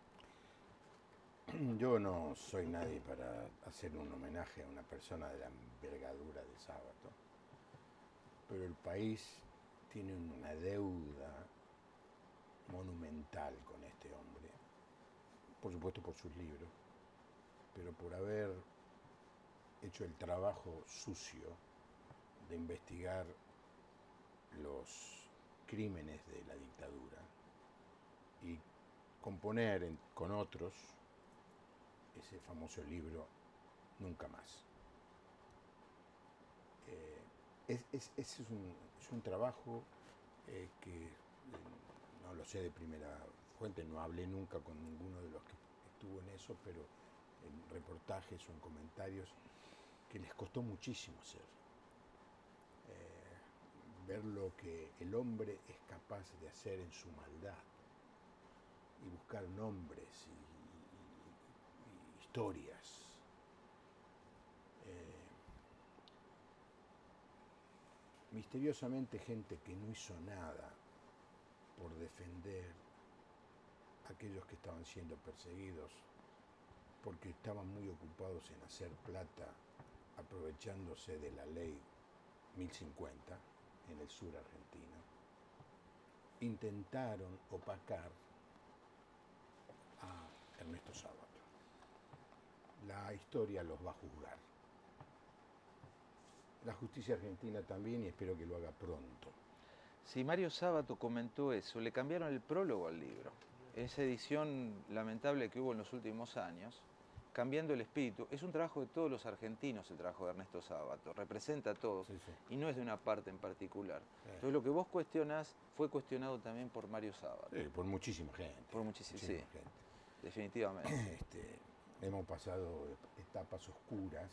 Yo no soy nadie para hacer un homenaje a una persona de la envergadura de Sábato, pero el país tiene una deuda monumental con este hombre, por supuesto por sus libros, pero por haber hecho el trabajo sucio de investigar los crímenes de la dictadura y componer en, con otros ese famoso libro Nunca Más. Eh, es, es, es, un, es un trabajo eh, que eh, no lo sé de primera fuente, no hablé nunca con ninguno de los que estuvo en eso, pero en reportajes o en comentarios, que les costó muchísimo hacer. Eh, ver lo que el hombre es capaz de hacer en su maldad y buscar nombres y, y, y historias. Eh, misteriosamente gente que no hizo nada por defender a aquellos que estaban siendo perseguidos porque estaban muy ocupados en hacer plata aprovechándose de la ley mil cincuenta en el sur argentino, intentaron opacar a Ernesto Sábato. La historia los va a juzgar. La justicia argentina también, y espero que lo haga pronto.
Sí, Mario Sábato comentó eso, le cambiaron el prólogo al libro. esa edición lamentable que hubo en los últimos años, cambiando el espíritu. Es un trabajo de todos los argentinos, el trabajo de Ernesto Sábato, representa a todos,
Sí, sí.
y no es de una parte en particular.
Eh.
Entonces lo que vos cuestionás fue cuestionado también por Mario Sábato,
Sí, por muchísima gente.
por muchísimo, sí,
muchísima gente.
definitivamente.
Este, hemos pasado etapas oscuras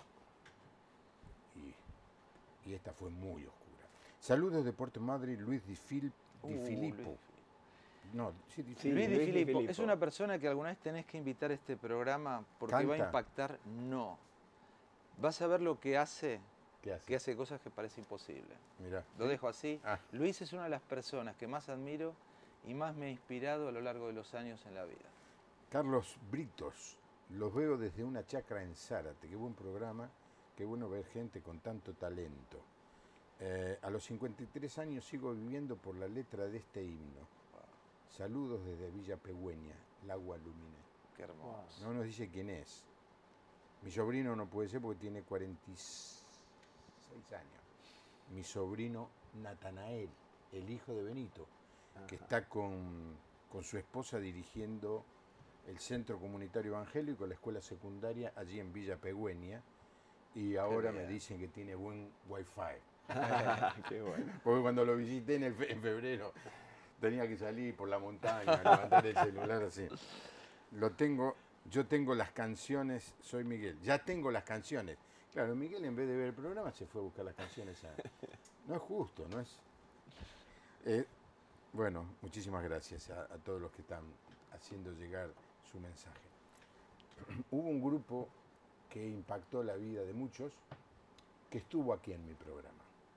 y, y esta fue muy oscura. Saludos de Puerto Madryn, Luis Di, Fil, Di
Uh,
Filippo.
Luis.
No, sí, Di
Sí,
Luis Di
Luis Di
Filippo,
Filippo.
es una persona que alguna vez tenés que invitar a este programa porque va a
¿Canta?
impactar. No. Vas a ver lo que hace,
¿Qué hace?
que hace cosas que parece imposible.
Mirá.
Lo dejo así.
Ah.
Luis es una de las personas que más admiro y más me ha inspirado a lo largo de los años en la vida.
Carlos Britos, los veo desde una chacra en Zárate. Qué buen programa, qué bueno ver gente con tanto talento. Eh, a los cincuenta y tres años sigo viviendo por la letra de este himno. Saludos desde Villa Pegüeña, Lagua Luminé.
Qué hermoso.
No nos dice quién es. Mi sobrino no puede ser porque tiene cuarenta y seis años. Mi sobrino Natanael, el hijo de Benito, que está con, con su esposa dirigiendo el Centro Comunitario Evangélico, la escuela secundaria, allí en Villa Pegüeña. Y ahora me
bien.
dicen que tiene buen wifi.
Qué bueno.
Porque cuando lo visité en, el fe- en febrero tenía que salir por la montaña, levantar el celular así. Lo tengo, yo tengo las canciones, soy Miguel, ya tengo las canciones. Claro, Miguel en vez de ver el programa se fue a buscar las canciones. A, no es justo, no es... Eh, bueno, muchísimas gracias a, a todos los que están haciendo llegar su mensaje. Hubo un grupo que impactó la vida de muchos que estuvo aquí en mi programa.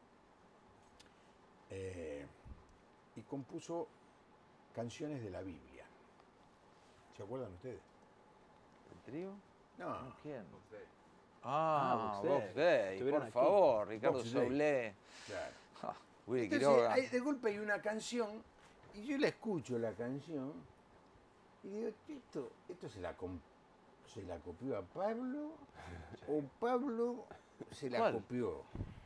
Eh, y compuso canciones de la Biblia. ¿Se acuerdan ustedes?
¿El trío?
No.
¿Quién?
Ah,
Ah,
Box
Box
Day.
Day,
Estuvieron
por
aquí.
favor, Ricardo
Box Day.
Soblé.
Claro.
Ah, Willy
Entonces,
Quiroga.
hay- de golpe hay una canción y yo la escucho la canción y digo, esto, esto se la com- se la copió a Pablo o Pablo se la
¿Cuál?
copió.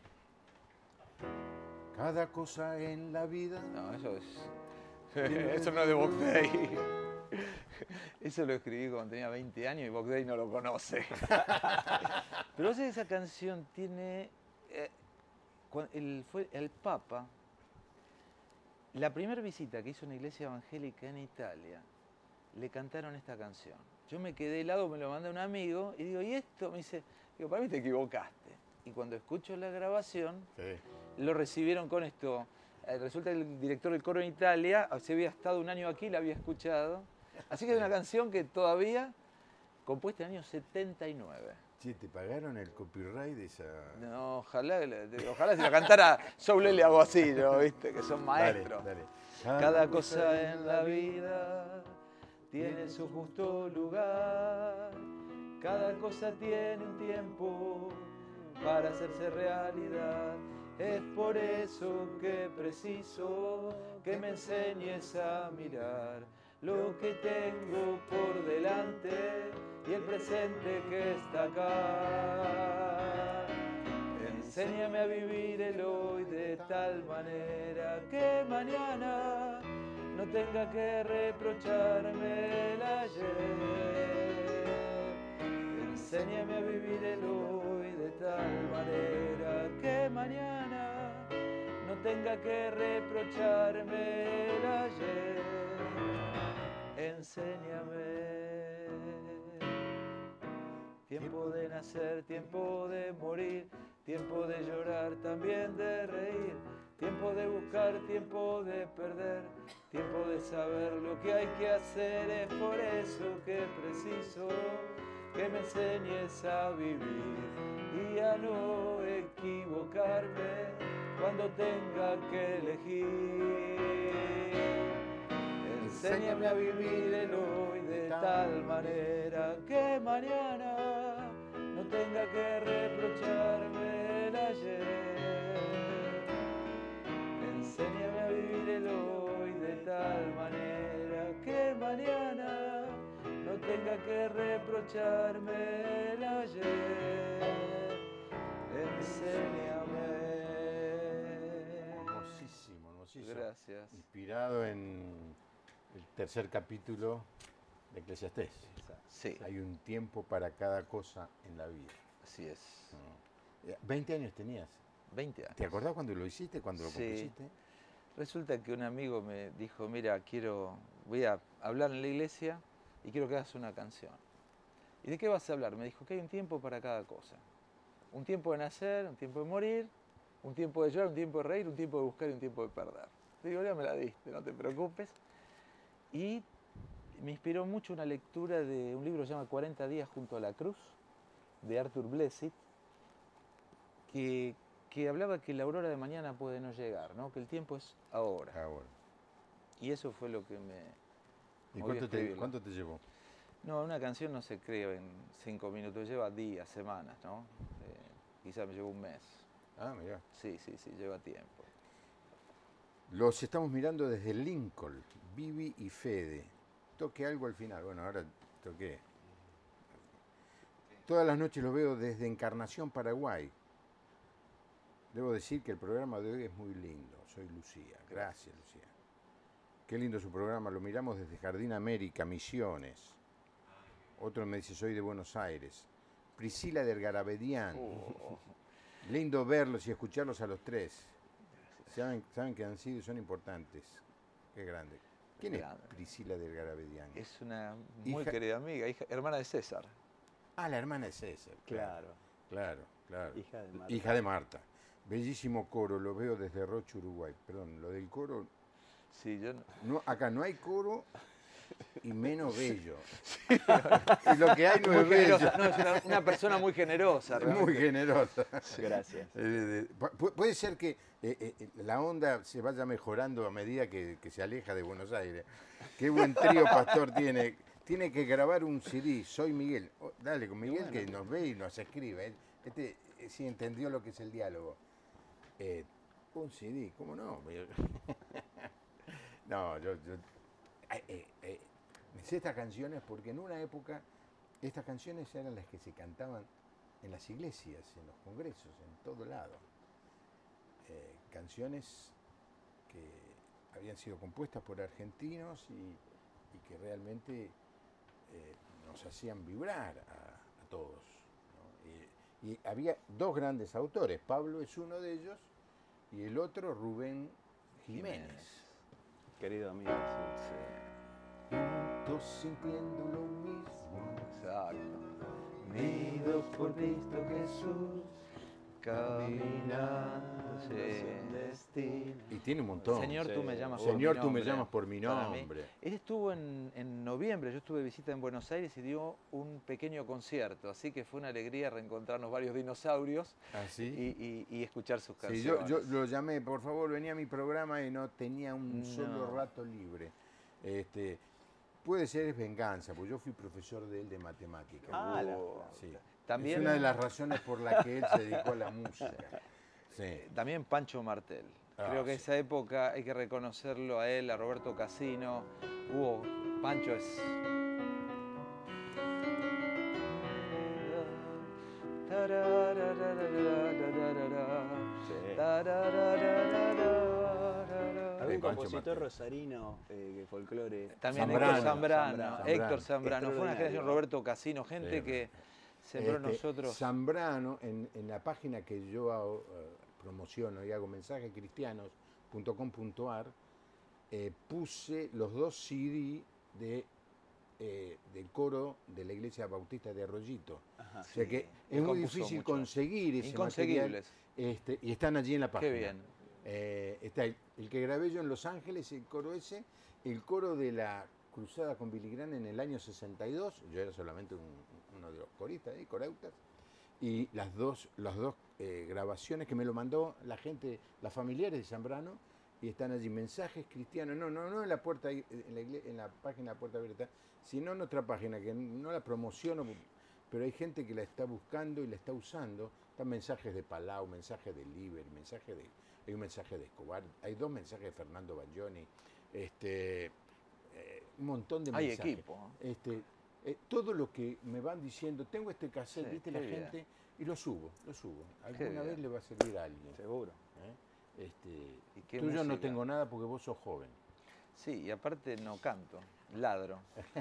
Cada cosa en la vida.
No, eso es. Eso no es de Box Day. Eso lo escribí cuando tenía veinte años y Box Day no lo conoce. Pero vos sabés que esa canción tiene. eh, cuan- el, fue el Papa. La primera visita que hizo una iglesia evangélica en Italia, le cantaron esta canción. Yo me quedé helado, me lo mandó un amigo y digo, ¿y esto? Me dice, digo, para mí te equivocaste. Y cuando escucho la grabación,
Sí.
lo recibieron con esto. Eh, Resulta que el director del coro en Italia se había estado un año aquí, la había escuchado. Así que es una canción que todavía, compuesta en el año setenta y nueve.
Che, ¿te pagaron el copyright de esa...?
No, ojalá, que la- ojalá si la cantara Soule le hago así, yo, ¿viste? Que son maestros.
Dale, dale.
Cada cosa en la vida tiene su justo lugar. Cada cosa tiene un tiempo para hacerse realidad. Es por eso que preciso que me enseñes a mirar lo que tengo por delante y el presente que está acá. Enséñame a vivir el hoy de tal manera que mañana no tenga que reprocharme el ayer. Enséñame a vivir el hoy de tal manera que mañana no tenga que reprocharme el ayer. Enséñame. Tiempo de nacer, tiempo de morir, tiempo de llorar, también de reír, tiempo de buscar, tiempo de perder, tiempo de saber lo que hay que hacer. Es por eso que preciso que me enseñes a vivir y a no equivocarme cuando tenga que elegir. Enséñame a vivir el hoy de tal manera que mañana no tenga que reprocharme el ayer. Enséñame a vivir el hoy de tal manera que mañana no tenga que reprocharme el ayer. Enséñame.
Hermosísimo, hermosísimo.
Gracias.
Inspirado en, el tercer capítulo de Eclesiastés.
Sí,
Hay un tiempo para cada cosa en la vida.
así es.
No. veinte años tenías.
veinte años.
¿Te acordás cuando lo hiciste, cuando lo
Sí.
compusiste?
Resulta que un amigo me dijo, mira, quiero, voy a hablar en la iglesia y quiero que hagas una canción. ¿Y de qué vas a hablar? Me dijo que hay un tiempo para cada cosa. Un tiempo de nacer, un tiempo de morir, un tiempo de llorar, un tiempo de reír, un tiempo de buscar y un tiempo de perder. Le digo, ya me la diste, no te preocupes. Y me inspiró mucho una lectura de un libro que se llama cuarenta días junto a la cruz, de Arthur Blessitt, que, que hablaba que la aurora de mañana puede no llegar, ¿no? Que el tiempo es ahora.
Ahora.
Y eso fue lo que me
¿Y
movió a
cuánto te,
escribirla.
cuánto te llevó?
No, una canción no se crea en cinco minutos, lleva días, semanas, ¿no? Eh, quizá me llevó un mes.
Ah, mirá.
Sí, sí, sí, lleva tiempo.
Los estamos mirando desde Lincoln, Vivi y Fede. Toque algo al final. Bueno, ahora toqué. Todas las noches los veo desde Encarnación, Paraguay. Debo decir que el programa de hoy es muy lindo. Soy Lucía. Gracias, Lucía. Qué lindo su programa. Lo miramos desde Jardín América, Misiones. Otro me dice, soy de Buenos Aires. Priscila del Garabedián.
Oh.
Lindo verlos y escucharlos a los tres. Saben, saben que han sido y son importantes. Qué grande. ¿Quién
Grande.
es Priscila del Garabedián?
Es una muy
Hija-
querida amiga, hija- hermana de César.
Ah, la hermana de César.
Claro.
Claro, claro.
Hija de Marta.
Hija de Marta. Bellísimo coro, lo veo desde Rocha, Uruguay. Perdón, lo del coro.
Sí, yo no-
No, acá no hay coro y menos bello. Y lo que hay no
Muy
es bello.
generosa, no, es una, una persona muy generosa,
Muy
realmente.
generosa.
Gracias.
Eh, de- pu- puede ser que eh, eh, la onda se vaya mejorando a medida que, que se aleja de Buenos Aires. Qué buen trío Pastor tiene. Tiene que grabar un C D. Soy Miguel. Oh, dale, con Miguel que nos ve y nos escribe. ¿eh? Este eh, sí entendió lo que es el diálogo. Eh, un C D, ¿cómo no? No, yo, yo eh, eh, eh, me sé estas canciones porque en una época estas canciones eran las que se cantaban en las iglesias, en los congresos, en todo lado. Eh, canciones que habían sido compuestas por argentinos y, y que realmente eh, nos hacían vibrar a, a todos, ¿no? Y, y había dos grandes autores, Pablo es uno de ellos y el otro Rubén Jiménez.
Jiménez.
Querido amigo, sí.
Juntos sintiendo lo mismo,
Exacto.
unidos por Cristo Jesús,
Caminando
sin destino.
y tiene un montón.
Señor, tú me llamas
Señor,
por mi
tú me
nombre.
llamas por mi
Para mí.
nombre.
Él estuvo en, en noviembre, yo estuve de visita en Buenos Aires y dio un pequeño concierto, así que fue una alegría reencontrarnos varios dinosaurios
¿Así?
y, y- y escuchar sus
Sí,
canciones.
yo, yo lo llamé, por favor, venía a mi programa y no tenía un
No.
solo rato libre. Este, puede ser es venganza, porque yo fui profesor de él de matemáticas.
Ah, la-
Oh.
Sí.
También-
Es una de las razones por las que él se dedicó a la música. Sí.
También Pancho Martel.
Ah,
Creo que
sí.
esa época hay que reconocerlo a él, a Roberto Casino. Hubo, Pancho es...
Sí.
Tararararararara.
Había un
Pancho
compositor
Martel.
rosarino eh, que folclore.
También
Zambrano.
Héctor Zambrano,
Zambrano.
Héctor Zambrano. Fue una
Extraordinario.
generación Roberto Casino, gente
Sí,
que sembró en
Este,
nosotros.
Zambrano, en, en la página que yo hago, eh, promociono y hago mensajescristianos punto com punto ar, eh, puse los dos C D de, eh, del coro de la Iglesia Bautista de Arroyito.
Ajá.
O sea que
Sí,
es
él
muy
compuso
difícil
mucho.
conseguir ese
Inconseguibles.
material, este, y están allí en la página.
Qué bien.
Eh, está el, el que grabé yo en Los Ángeles, el coro ese, el coro de la cruzada con Billy Graham en el año sesenta y dos, yo era solamente un- uno de los coristas, ¿eh? corautas, y las dos, las dos eh, grabaciones que me lo mandó la gente, las familiares de Zambrano, y están allí mensajes cristianos, no, no, no en la puerta, en la, igle- en la página Puerta Abierta, sino en otra página que no la promociono, pero hay gente que la está buscando y la está usando. Están mensajes de Palau, mensajes de Liber, mensajes de, hay un mensaje de Escobar, hay dos mensajes de Fernando Baglioni, este, eh, un montón de
Hay
mensajes.
equipo.
Este, eh, todo lo que me van diciendo, tengo este cassette,
Sí,
viste
qué
la
bien.
gente, y lo subo, lo subo.
Qué
Alguna vez
bien.
le va a servir a alguien.
Seguro.
¿eh? Este,
¿Y qué
tuyo no
música?
tengo nada porque vos sos joven.
Sí, y aparte no canto, ladro.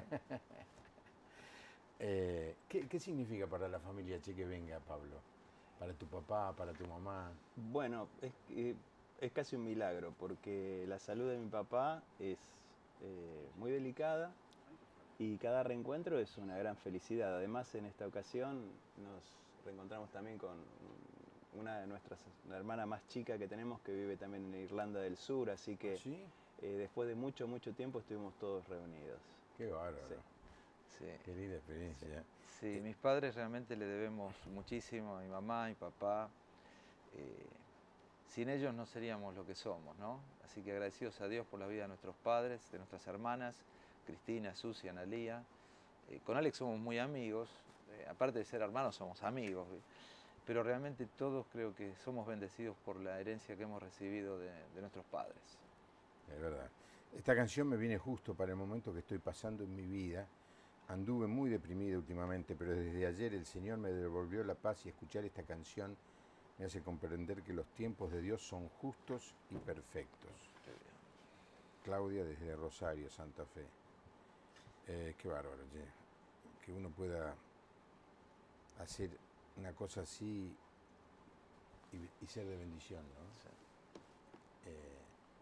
Eh, ¿qué, ¿Qué significa para la familia Che que venga Pablo? Para tu papá, para tu mamá.
Bueno, es, que es casi un milagro porque la salud de mi papá es eh, muy delicada y cada reencuentro es una gran felicidad. Además, en esta ocasión nos reencontramos también con una de nuestras, la hermana más chica que tenemos que vive también en Irlanda del Sur, así que
¿Sí?
eh, después de mucho, mucho tiempo estuvimos todos reunidos.
Qué bárbaro.
Sí.
Sí.
Qué linda experiencia.
Sí, mis padres realmente le debemos muchísimo a mi mamá, a mi papá. Eh, sin ellos no seríamos lo que somos, ¿no? Así que agradecidos a Dios por la vida de nuestros padres, de nuestras hermanas, Cristina, Susi, Analía. Eh, con Alex somos muy amigos, eh, aparte de ser hermanos somos amigos, ¿sí? Pero realmente todos creo que somos bendecidos por la herencia que hemos recibido de, de nuestros padres.
Es verdad. Esta canción me viene justo para el momento que estoy pasando en mi vida. Anduve muy deprimido últimamente, pero desde ayer el Señor me devolvió la paz y escuchar esta canción me hace comprender que los tiempos de Dios son justos y perfectos. Claudia desde Rosario, Santa Fe. Eh, qué bárbaro, che. Que uno pueda hacer una cosa así y, y ser de bendición, ¿no? Sí. Eh,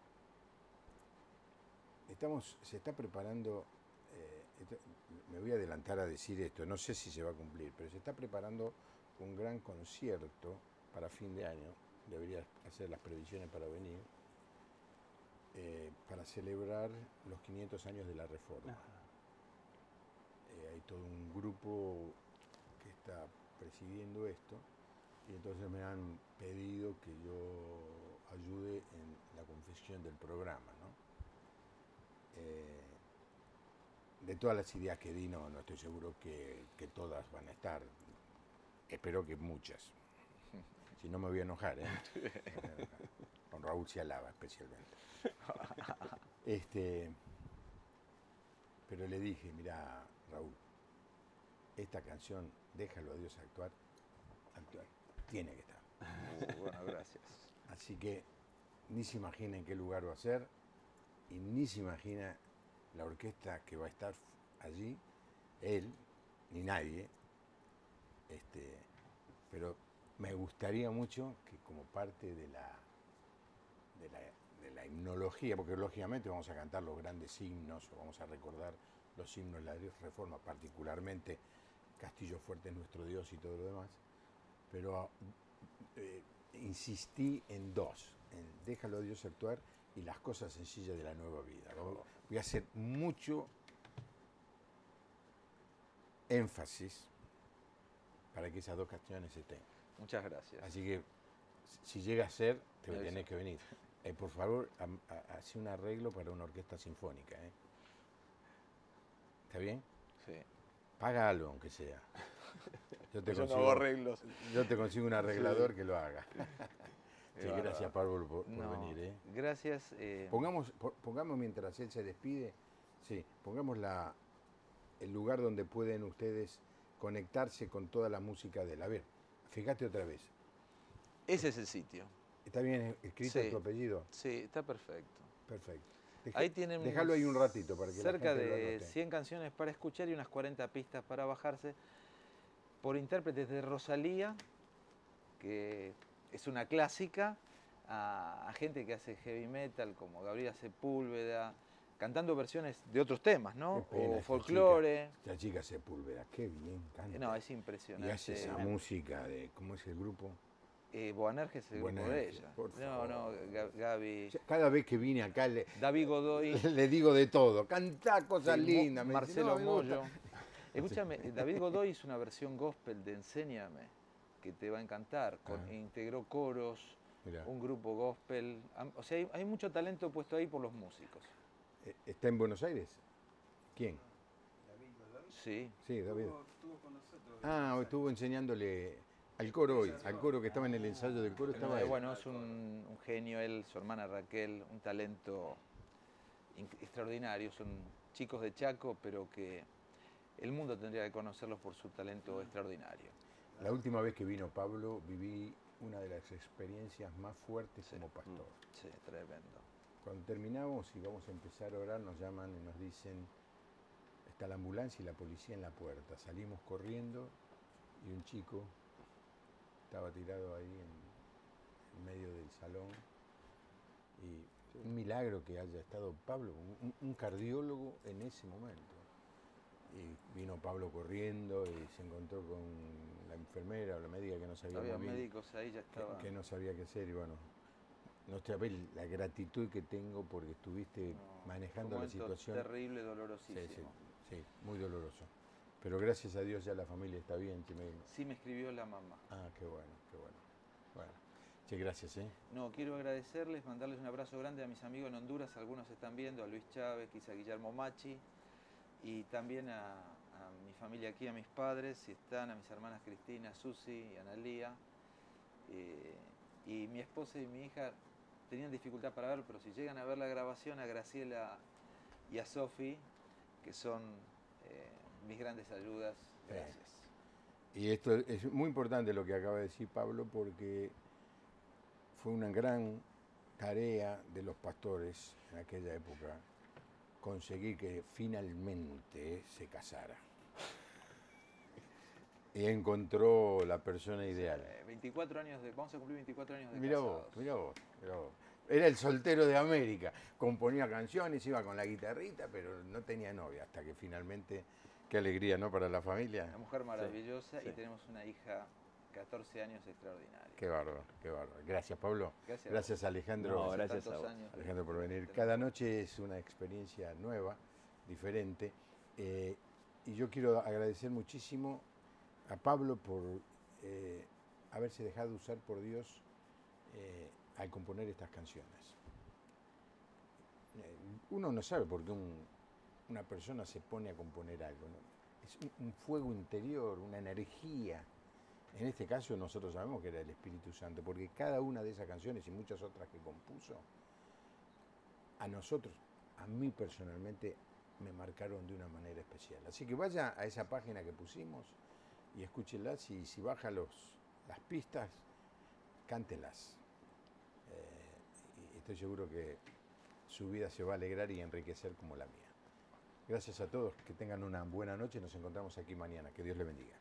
estamos, se está preparando, eh, esto, me voy a adelantar a decir esto, no sé si se va a cumplir, pero se está preparando un gran concierto para fin de año, debería hacer las previsiones para venir, eh, para celebrar los quinientos años de la Reforma. Eh, hay todo un grupo que está presidiendo esto y entonces me han pedido que yo ayude en la confección del programa, ¿no? Eh, de todas las ideas que di, no, no estoy seguro que, que todas van a estar, espero que muchas. Si no me voy a enojar, ¿eh? Con Raúl Cialaba especialmente. Este, pero le dije, mira, Raúl, esta canción, déjalo a Dios actuar, actuar, tiene que estar.
Uh, bueno, gracias.
Así que ni se imagina en qué lugar va a ser y ni se imagina la orquesta que va a estar allí, él, ni nadie, este, pero me gustaría mucho que como parte de la, de la, de la himnología, porque lógicamente vamos a cantar los grandes himnos, o vamos a recordar los himnos de la Reforma, particularmente Castillo Fuerte es nuestro Dios y todo lo demás, pero eh, insistí en dos, en déjalo a Dios actuar y las cosas sencillas de la nueva vida. Voy a hacer mucho énfasis para que esas dos canciones estén.
Muchas gracias.
Así que si llega a ser, te tenés que venir. Eh, por favor, hace un arreglo para una orquesta sinfónica. ¿eh? ¿Está bien?
Sí.
Paga algo, aunque sea. Yo te,
yo
consigo,
no hago arreglos.
Yo te consigo un arreglador sí. que lo haga. Sí,
bueno,
gracias, Pablo, por, por
no,
venir. ¿eh?
Gracias. Eh...
Pongamos, pongamos, mientras él se despide, sí, pongamos la, el lugar donde pueden ustedes conectarse con toda la música de él. A ver, fíjate otra vez.
Ese es el sitio.
¿Está bien escrito
sí.
tu apellido?
Sí, está perfecto.
Perfecto. Deja,
ahí tienen
déjalo ahí un ratito para que
cerca
la gente
de
lo anote.
cien canciones para escuchar y unas cuarenta pistas para bajarse por intérpretes de Rosalía, que es una clásica, a, a gente que hace heavy metal como Gabriela Sepúlveda, cantando versiones de otros temas, ¿no? O folclore.
Esta chica Sepúlveda, qué bien canta.
No, es impresionante.
Y hace esa música de, ¿cómo es el grupo?
Eh, Boanerges es el grupo de ella.
Por
no,
favor.
no, Gaby.
Cada vez que vine acá le,
David Godoy.
le digo de todo. Canta cosas
sí,
lindas. Me
Marcelo
dice, no,
Mollo. Escúchame, David Godoy hizo una versión gospel de Enséñame, que te va a encantar. Con, ah. Integró coros, Mirá. un grupo gospel. O sea, hay, hay mucho talento puesto ahí por los músicos.
¿Está en Buenos Aires? ¿Quién?
David Godoy.
Sí.
Sí, David.
Estuvo, estuvo con nosotros.
Ah, estuvo enseñándole al coro hoy, al coro que estaba en el ensayo del coro. Estaba
eh,
él.
Bueno, es un, un genio él, su hermana Raquel, un talento extraordinario. Son chicos de Chaco, pero que el mundo tendría que conocerlos por su talento extraordinario.
La última vez que vino Pablo, viví una de las experiencias más fuertes
sí.
como pastor.
Sí, tremendo.
Cuando terminamos y vamos a empezar a orar, nos llaman y nos dicen, está la ambulancia y la policía en la puerta. Salimos corriendo y un chico estaba tirado ahí en, en medio del salón. Y sí. Un milagro que haya estado Pablo, un, un cardiólogo en ese momento. Y vino Pablo corriendo y se encontró con la enfermera o la médica que no sabía
Había
muy bien,
médicos ahí, ya estaba.
Que, que no sabía qué hacer y bueno, no sabés la gratitud que tengo porque estuviste
no,
manejando la situación.
Terrible, dolorosísimo.
Sí, sí, sí, muy doloroso. Pero gracias a Dios ya la familia está bien. Me...
Sí, me escribió la mamá.
Ah, qué bueno, qué bueno. Bueno, sí, gracias. ¿eh?
No, quiero agradecerles, mandarles un abrazo grande a mis amigos en Honduras, algunos están viendo, a Luis Chávez, quizá a Guillermo Machi, y también a, a mi familia aquí, a mis padres, si están, a mis hermanas Cristina, Susi y Analía. Eh, y mi esposa y mi hija tenían dificultad para ver, pero si llegan a ver la grabación, a Graciela y a Sofi, que son eh, mis grandes ayudas, gracias.
Sí. Y esto es muy importante lo que acaba de decir Pablo, porque fue una gran tarea de los pastores en aquella época conseguir que finalmente se casara. Y encontró la persona ideal.
Sí, veinticuatro años de, vamos a cumplir veinticuatro años de
mirá
casados.
Vos, mirá vos, mirá vos. Era el soltero de América. Componía canciones, iba con la guitarrita, pero no tenía novia. Hasta que finalmente, qué alegría, ¿no? Para la familia.
Una mujer maravillosa,
sí,
y
sí.
tenemos una hija, catorce años, extraordinaria.
Qué bárbaro, qué bárbaro. Gracias, Pablo.
Gracias,
gracias Alejandro.
No, gracias a vos.
Alejandro por venir. Cada noche es una experiencia nueva, diferente. Eh, y yo quiero agradecer muchísimo a Pablo por eh, haberse dejado usar por Dios eh, al componer estas canciones. Eh, uno no sabe por qué un, una persona se pone a componer algo, ¿no? Es un, un fuego interior, una energía. En este caso nosotros sabemos que era el Espíritu Santo, porque cada una de esas canciones y muchas otras que compuso, a nosotros, a mí personalmente, me marcaron de una manera especial. Así que vaya a esa página que pusimos y escúchenlas, y si baja los, las pistas, cántelas. Eh, y estoy seguro que su vida se va a alegrar y enriquecer como la mía. Gracias a todos, que tengan una buena noche, nos encontramos aquí mañana, que Dios les bendiga.